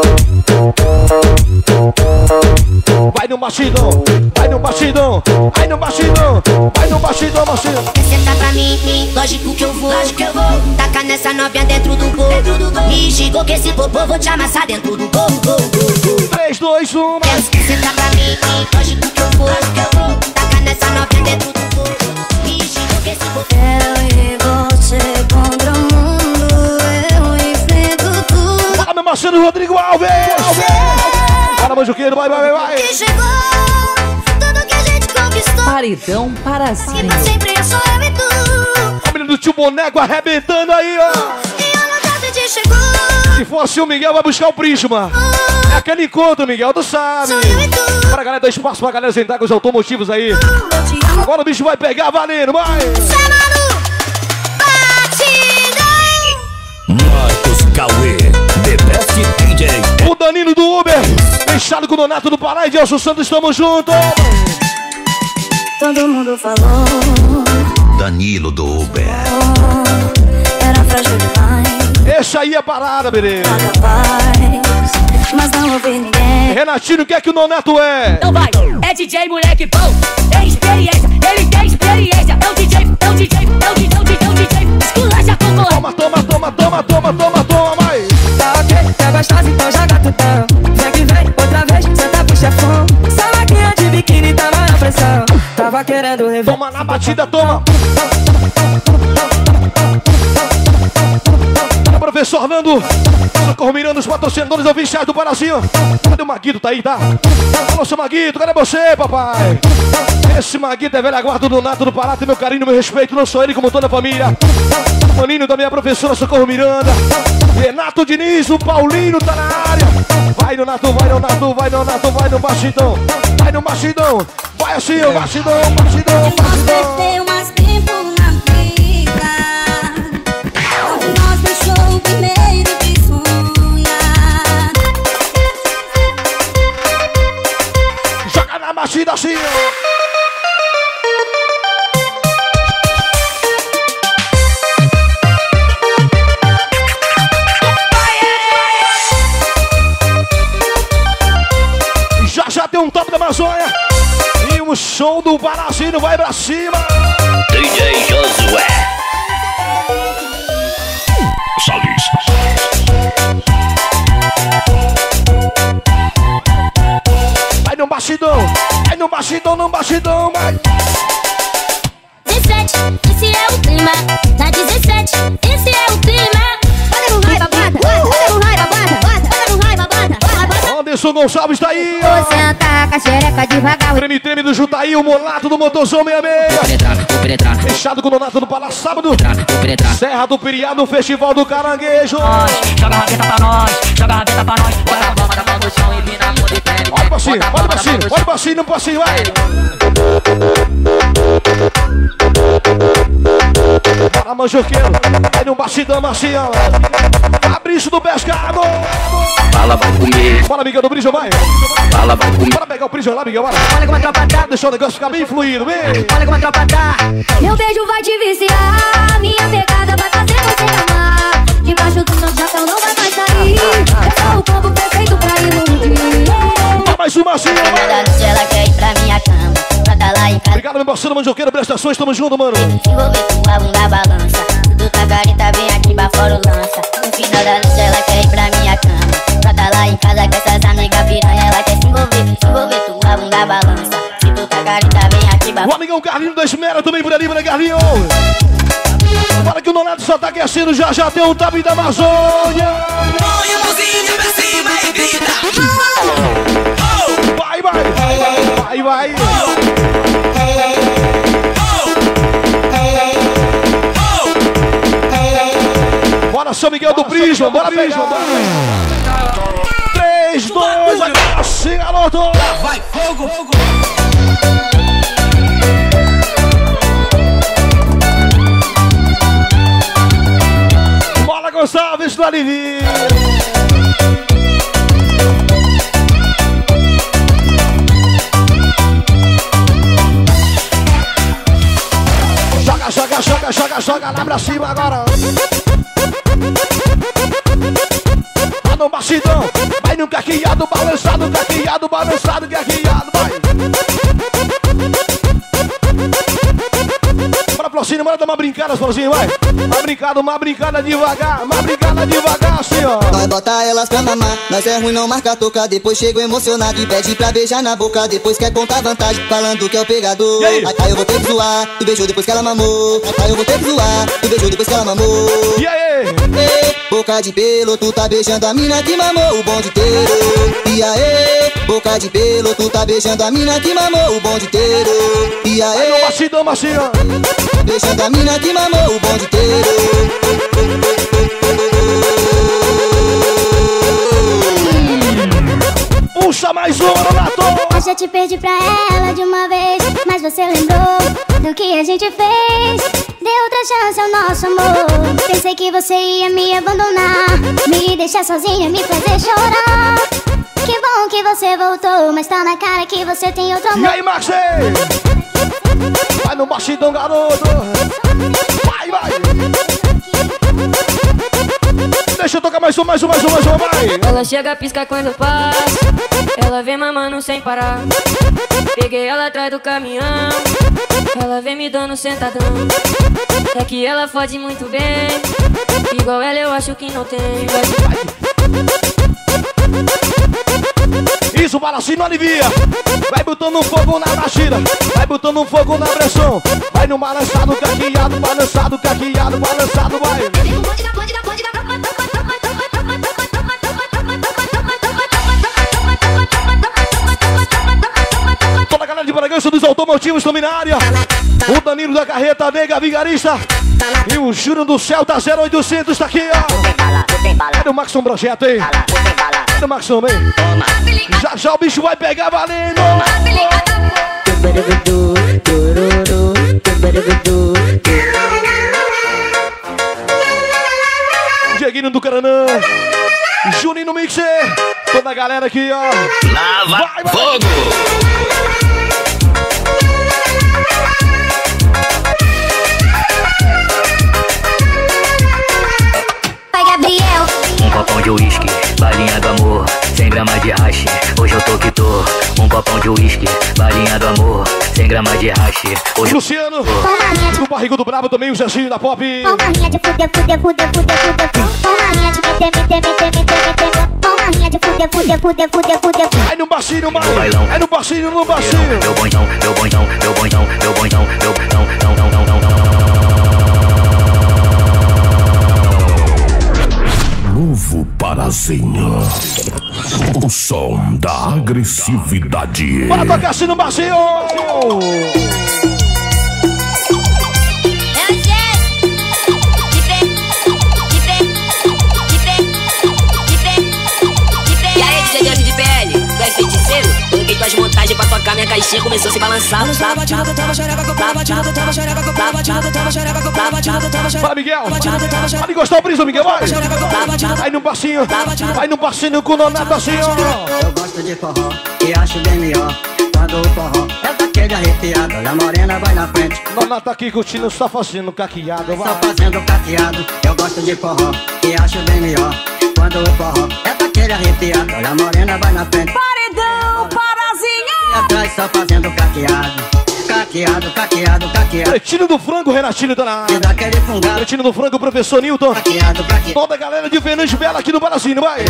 Vai no bastidão, vai no bastidão, vai no bastidão, vai no bastidão, bastidão. Senta pra mim, lógico que eu vou, lógico que eu vou. Taca nessa novinha dentro do gol, dentro do gol. Me chegou que esse popô vou te amassar dentro do gol, gol, gol. três, dois, um, mais. Senta pra mim, lógico que eu vou, lógico que eu vou. Taca nessa novinha dentro do gol. Me chegou que esse popô. Eu e você contra o mundo, eu enfrento tudo. Fala, meu Marcelo Rodrigo Alves. Fala, Manjuqueiro, vai, vai, vai, vai. Que chegou, tudo que a gente conquistou. Paredão para cima. E pra sempre é só eu e tu. A menina do tio Boneco arrebentando aí, ó. E a novidade te chegou. Se for assim, o Miguel vai buscar o Prisma. É aquele encontro, Miguel, tu sabe. Sou eu e tu. Pra galera dar espaço pra galera sentar com os automotivos aí. Agora o bicho vai pegar valendo, vai. Chamando batidão. Marcos Cauê, The Best D J. O Danilo do Uber, fechado com o Donato do Pará e Gelson Santos, estamos juntos. Todo mundo falou Danilo do Uber. Era frágil demais. Esse aí é parada, beleza. Mas não ouvi ninguém. Renatinho, o que é que o Nonato é? Então vai, é D J moleque bom, tem experiência, ele tem experiência. É o D J, é o D J, é o D J, é o D J, é o D J. Esculacha a concorrência. Toma, toma, toma, toma, toma, toma, toma, mais. Tá ok, quer gostosa, então joga tutão. Vem que vem, outra vez, senta pro chefão. Essa máquina de biquíni tava na pressão. Tava querendo rever. Toma na batida, toma. Professor Nando, Socorro Miranda, os patrocinadores ao Vinchado do Parazinho. Cadê o Maguito? Tá aí, tá? Alô, seu Maguito, cadê você, papai? Esse Maguito é velha guarda do Nato do Pará. Tem meu carinho, meu respeito, não só ele, como toda a família. Maninho da minha professora Socorro Miranda. Renato Diniz, o Paulinho tá na área. Vai no Nato, vai no Nato, vai no Nato, vai no Bastidão. Vai no Bastidão, vai assim, o Bastidão, Bastidão, Bastidão. Perdeu mais tempo na vida. Nós deixou o primeiro de sonhar. Joga na batida assim, ó. Já já tem um top da Amazônia. E o show do Parazinho vai pra cima. D J Josué. Salles. Vai no bastidão, vai no bastidão, no bastidão, vai. dezessete, esse é o clima. Na dezessete, esse é o clima. Bota no raiva, bota, bota no raiva, bota, bota no raiva, bota. Anderson Gonçalves tá aí, ó. Você ataca a xereca devagar. Treme, treme do Jutaí, o Molato do Motorzão sessenta e seis. Vou penetrar, vou penetrar. Fechado com o Nonato do Palácio, sábado. Vou penetrar. Serra do Piriá, no Festival do Caranguejo. Joga a rabeta pra nós, joga a rabeta pra nós. Bota a palma da mão no chão e vira a mão de pé. Olha pra cima, olha pra cima, olha pra cima, pra cima, vai. Bora, Manjoqueiro, vai no bastidão, Marcião. Fabrício do Pescado. Bala vai comer. Bora, Miguel do Brilho, vai. Bala vai comer. Bora pegar o Brilho lá, Miguel, bora. Olha como a tropa tá. Deixa o negócio ficar bem fluido, vem. Olha como a tropa tá. Meu beijo vai te viciar. Minha pegada vai fazer você amar. Debaixo do meu chapéu não vai mais sair. Eu sou o combo perfeito pra iludir. Mais uma assim, Se ela quer ir pra minha cama, bota lá em casa. Obrigado, meu parceiro Manjoqueiro, prestações, tamo junto, mano. Se envolver com a bunda balança. Tu tá careta, vem aqui pra fora o lança. No final da noite ela quer ir pra minha cama. Bota lá em casa com essas amigas piranha. Ela quer se envolver, se envolver com a bunda balança. Se tu tá careta, vem aqui pra o amigão Carlinho da Esmera também por ali, né, Carlinho? Bora que o Nonato só tá aquecendo, já já tem um tap da Amazônia. Põe a mãozinha pra cima e grita. Vai, vai, vai, vai, vai. Bora, São Miguel do Prisma, bora pegar. três, dois, assim, garoto. Vai, fogo, fogo. Bora, Gonçalves do Alivi. Joga, joga, joga, joga, joga lá pra cima agora. Vai no bastidão, vai no caqueado, balançado, caqueado, balançado, caqueado, vai. Bora, Flocinho, bora dar uma brincada, Flocinho, vai. Uma brincada, uma brincada devagar, uma brincada devagar, assim, ó. Nós bota elas pra mamar, nós é ruim, não marca toca. Depois chego emocionado e pede pra beijar na boca. Depois quer contar vantagem, falando que é o pegador. Aí, aí eu vou ter que zoar, tu beijou depois que ela mamou. Aí eu vou ter que zoar, tu beijou depois que ela mamou. E aí? Ei, boca de pelo, tu tá beijando a mina que mamou o bonde inteiro. E aí, boca de pelo, tu tá beijando a mina que mamou o bonde inteiro. E aí, aí no bastidão, baixinho. beijando a mina que mamou o bonde inteiro. Puxa mais uma, Nonato. Eu já te perdi pra ela de uma vez, mas você lembrou do que a gente fez. Dê outra chance ao nosso amor. Pensei que você ia me abandonar, me deixar sozinha, me fazer chorar. Que bom que você voltou, mas tá na cara que você tem outro amor. E aí, Maxi? Vai no bastidão, garoto. Vai, vai. Deixa eu tocar mais um, mais um, mais um, mais um, vai. Ela chega, pisca quando passa. Ela vem mamando sem parar. Peguei ela atrás do caminhão. Ela vem me dando sentadão. É que ela fode muito bem. Igual ela eu acho que não tem. Isso, balacinho não alivia. Vai botando um fogo na batida. Vai botando um fogo na pressão. Vai no balançado, caqueado, balançado, caqueado, balançado, vai. Toda a galera de Bragança dos automotivos estão na área. O Danilo da Carreta, Nega Vigarista. E o Júnior do Celta zero oitocentos tá aqui, ó. É do Maxon Projeto, hein? É do Maxon, hein? Já já o bicho vai pegar valendo. Dieguinho do Caranã. Juninho no Mixer. Toda a galera aqui, ó. Lava vai, vai. Fogo. Vai, Gabriel. Um copão de uísque, balinha do amor, cem gramas de hash, hoje eu tô que tô. Um copão de uísque, balinha do amor, cem gramas de hash, hoje Luciano, o barrigudo brabo também, o Zezinho da Pop. Palmarinha de fuder, fuder, fuder, fuder, fuder. Palmarinha de meter, meter, meter, meter, meter. Palmarinha de fuder, fuder, fuder, fuder, fuder. É no bacinho, mano. É no bacinho, no bacinho. Meu bonjão, meu bonjão, meu bonjão, meu bonjão, meu bonjão, não, não, não, não, não. Novo Parazinho. O som da agressividade. Bora tocar assim no bacinho. As montagens pra tocar minha caixinha começou a se balançar. Fala, Miguel. Pode gostar o brisa, Miguel, vai. Vai no bacinho, vai no bacinho com o Nonato assim, ó. Eu gosto de forró e acho bem melhor quando o forró é daquele arrepiado. A morena vai na frente. Nonato aqui curtindo, só fazendo caqueado, vai. Só fazendo caqueado. Eu gosto de forró e acho bem melhor quando o forró é daquele arrepiado. A morena vai na frente. Paredão, Parazinho. E atrás só fazendo caqueado. Caqueado, caqueado, caqueado. Pretinho do Frango, Renatinho tá na área. Pretinho do Frango, professor Nilton. Caqueado, caqueado. Toda a galera de Fernandes Bela aqui no Parazinho, vai.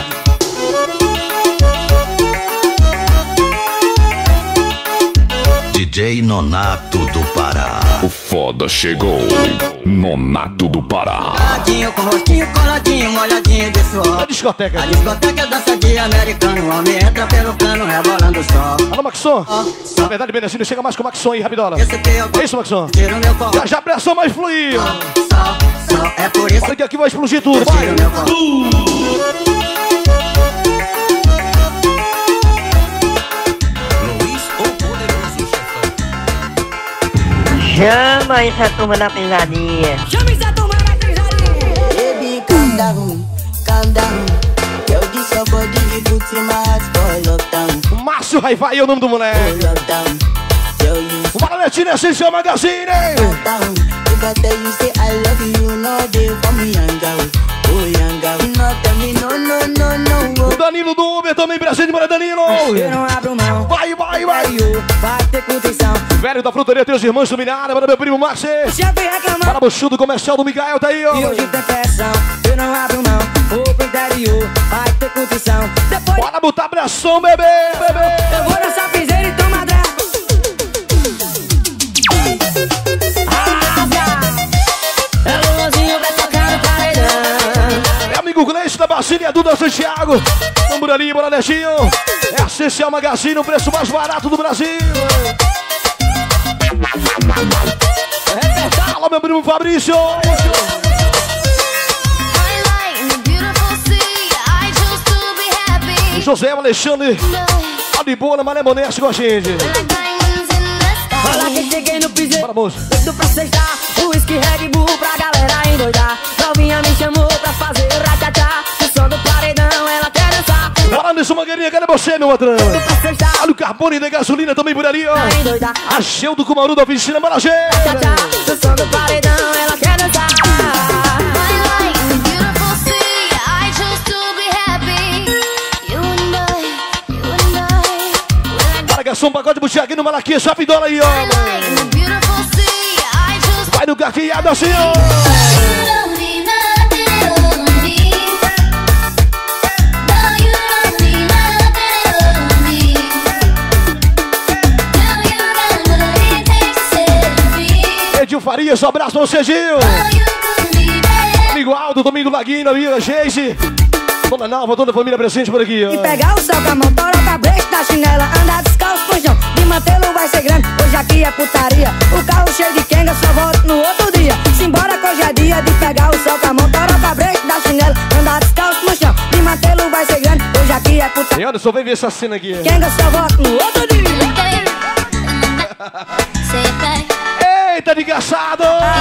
D J Nonato do Pará. O foda chegou. Nonato do Pará. Coladinho com rostinho, coladinho, molhadinho de suor. A discoteca. A discoteca é dança de americano. O homem entra pelo cano, rebolando só. Alô, Maxon. Oh, na verdade, Benezinho, chega mais com o Maxon aí, rapidola. É isso, Maxon. Já já a pressão vai fluir. Só, só, é por isso. Olha que aqui vai explodir tudo, vai. Chama essa turma da pisadinha. Chama essa turma da pisadinha. Baby, calm down, calm down. Yo, this your body, you put in my heart for lockdown. Márcio Raivai é o nome do moleque. O Baranetinho é Essencial Magazine. If I tell you say I love you, no day for me, young girl. Oh, young girl. No, tell me no, no, no, no. O Danilo do Uber também presente, bora Danilo. Eu não abro mão. Vai, vai, vai. Vai ter condição. Velho da frutaria, teus irmãos do Minário, para meu primo Maxi. Para o chudo comercial do Miguel, tá aí, ó. E hoje tem pressão, eu não abro mão. Vou pro interior, vai ter condição. Depois... Bora botar pressão, bebê, bebê. Eu vou nessa piseira e toma drá. É Luanzinho, vai tocar no paredão. É amigo Gleice da Basília, Duda Santiago. Tamburalinho, Boranetinho. É a Essencial Magazine, o preço mais barato do Brasil. Fala, meu primo Fabrício. José Alexandre, tá de boa na Malemoneste com a gente. Fala que cheguei no piseiro. Bora, moço. Doido pra cestar, o whisky Red Bull pra galera endoidar. Novinha me chamou pra fazer ratata. O som do paredão, ela quer dançar. Bora, Anderson Mangueirinha, cadê você, meu patrão? Olha o Carbone da gasolina também por ali, ó. A Geudo com o Mauro da oficina Malageira. Do som do paredão, ela quer dançar. Para, garçom, pagode pro Thiaguinho, Malaquias, rapidola aí, ó. Vai no gaqueado assim, ó. Edil Farias, um abraço pra você, Gil. Amigo Aldo, Domingo Laguinho, amiga Geise. Dona Nalva, toda a família presente por aqui, ó. E pegar o céu com a mão, toroca, break da chinela, andar descalço pro chão, de mantê-lo vai ser grande, hoje aqui é putaria. O carro cheio de quenga, só volta no outro dia. Simbora que hoje é dia de pegar o céu com a mão, toroca, break da chinela, andar descalço pro chão, de mantê-lo vai ser grande, hoje aqui é putaria. E olha, só vem ver essa cena aqui. Quenga, só volta no outro dia. Eita, desgraçado!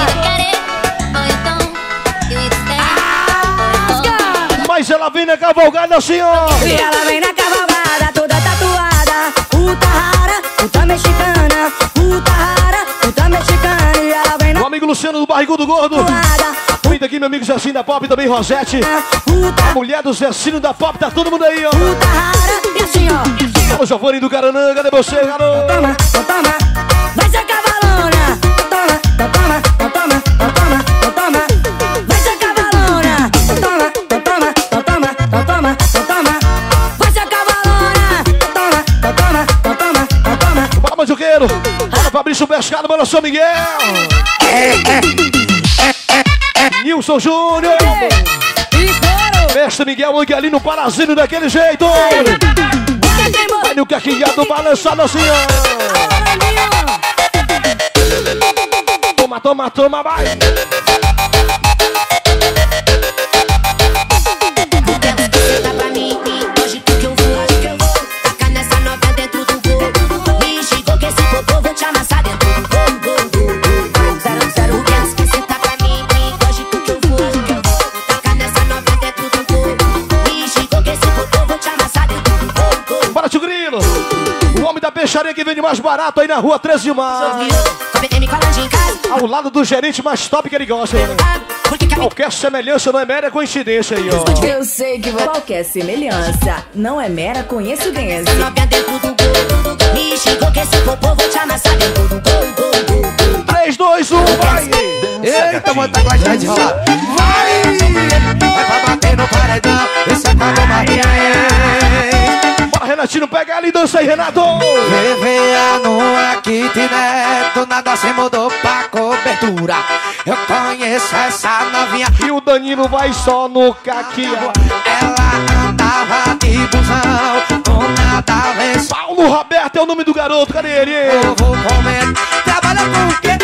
Mas ela vem na cavalgada assim, ó. E ela vem na cavalgada, toda tatuada. Puta rara, puta mexicana. Puta rara, puta mexicana. E ela vem na... O amigo Luciano do Barrigudo Gordo. Cuida aqui, meu amigo Zecinho da Pop, também Rosete. A mulher do Zecinho da Pop, tá todo mundo aí, ó. Puta rara, e assim, ó. Alô, Giovanni do Caranã, cadê você, garoto? Toma, toma, vai ser cavalona. Toma, toma, toma, toma, toma. Vai ser cavalona. Toma, toma, toma, toma, toma. Vai ser cavalona. Toma, toma, toma, toma. Bora, Manjuqueiro. Bora, Fabrício Pescado, bora, São Miguel. Nilson Júnior. Mestre Miguel, Miguelinho no Parazinho daquele jeito. Vai no caquinhado balançado assim, ó. Toma, toma, toma, vai. Peixaria que vende mais barato aí na rua treze de maio. Ao lado do gerente mais top que ele gosta. Qualquer semelhança não é mera coincidência aí, ó. Eu sei que qualquer semelhança não é mera coincidência. três, dois, um, vai! Eita, muita coisa de rolar. Vai! Vai pra bater no paredão. Esse é Paulo Maria. Bora, Renatinho, pega ela e dança aí, Renato! Vivia numa kitnet, nada se mudou pra cobertura. Eu conheço essa novinha. E o Danilo vai só no caquia. Ela andava de busão, com nada a ver. Paulo Roberto é o nome do garoto, cadê ele? Eu vou comer. Trabalha com o quê?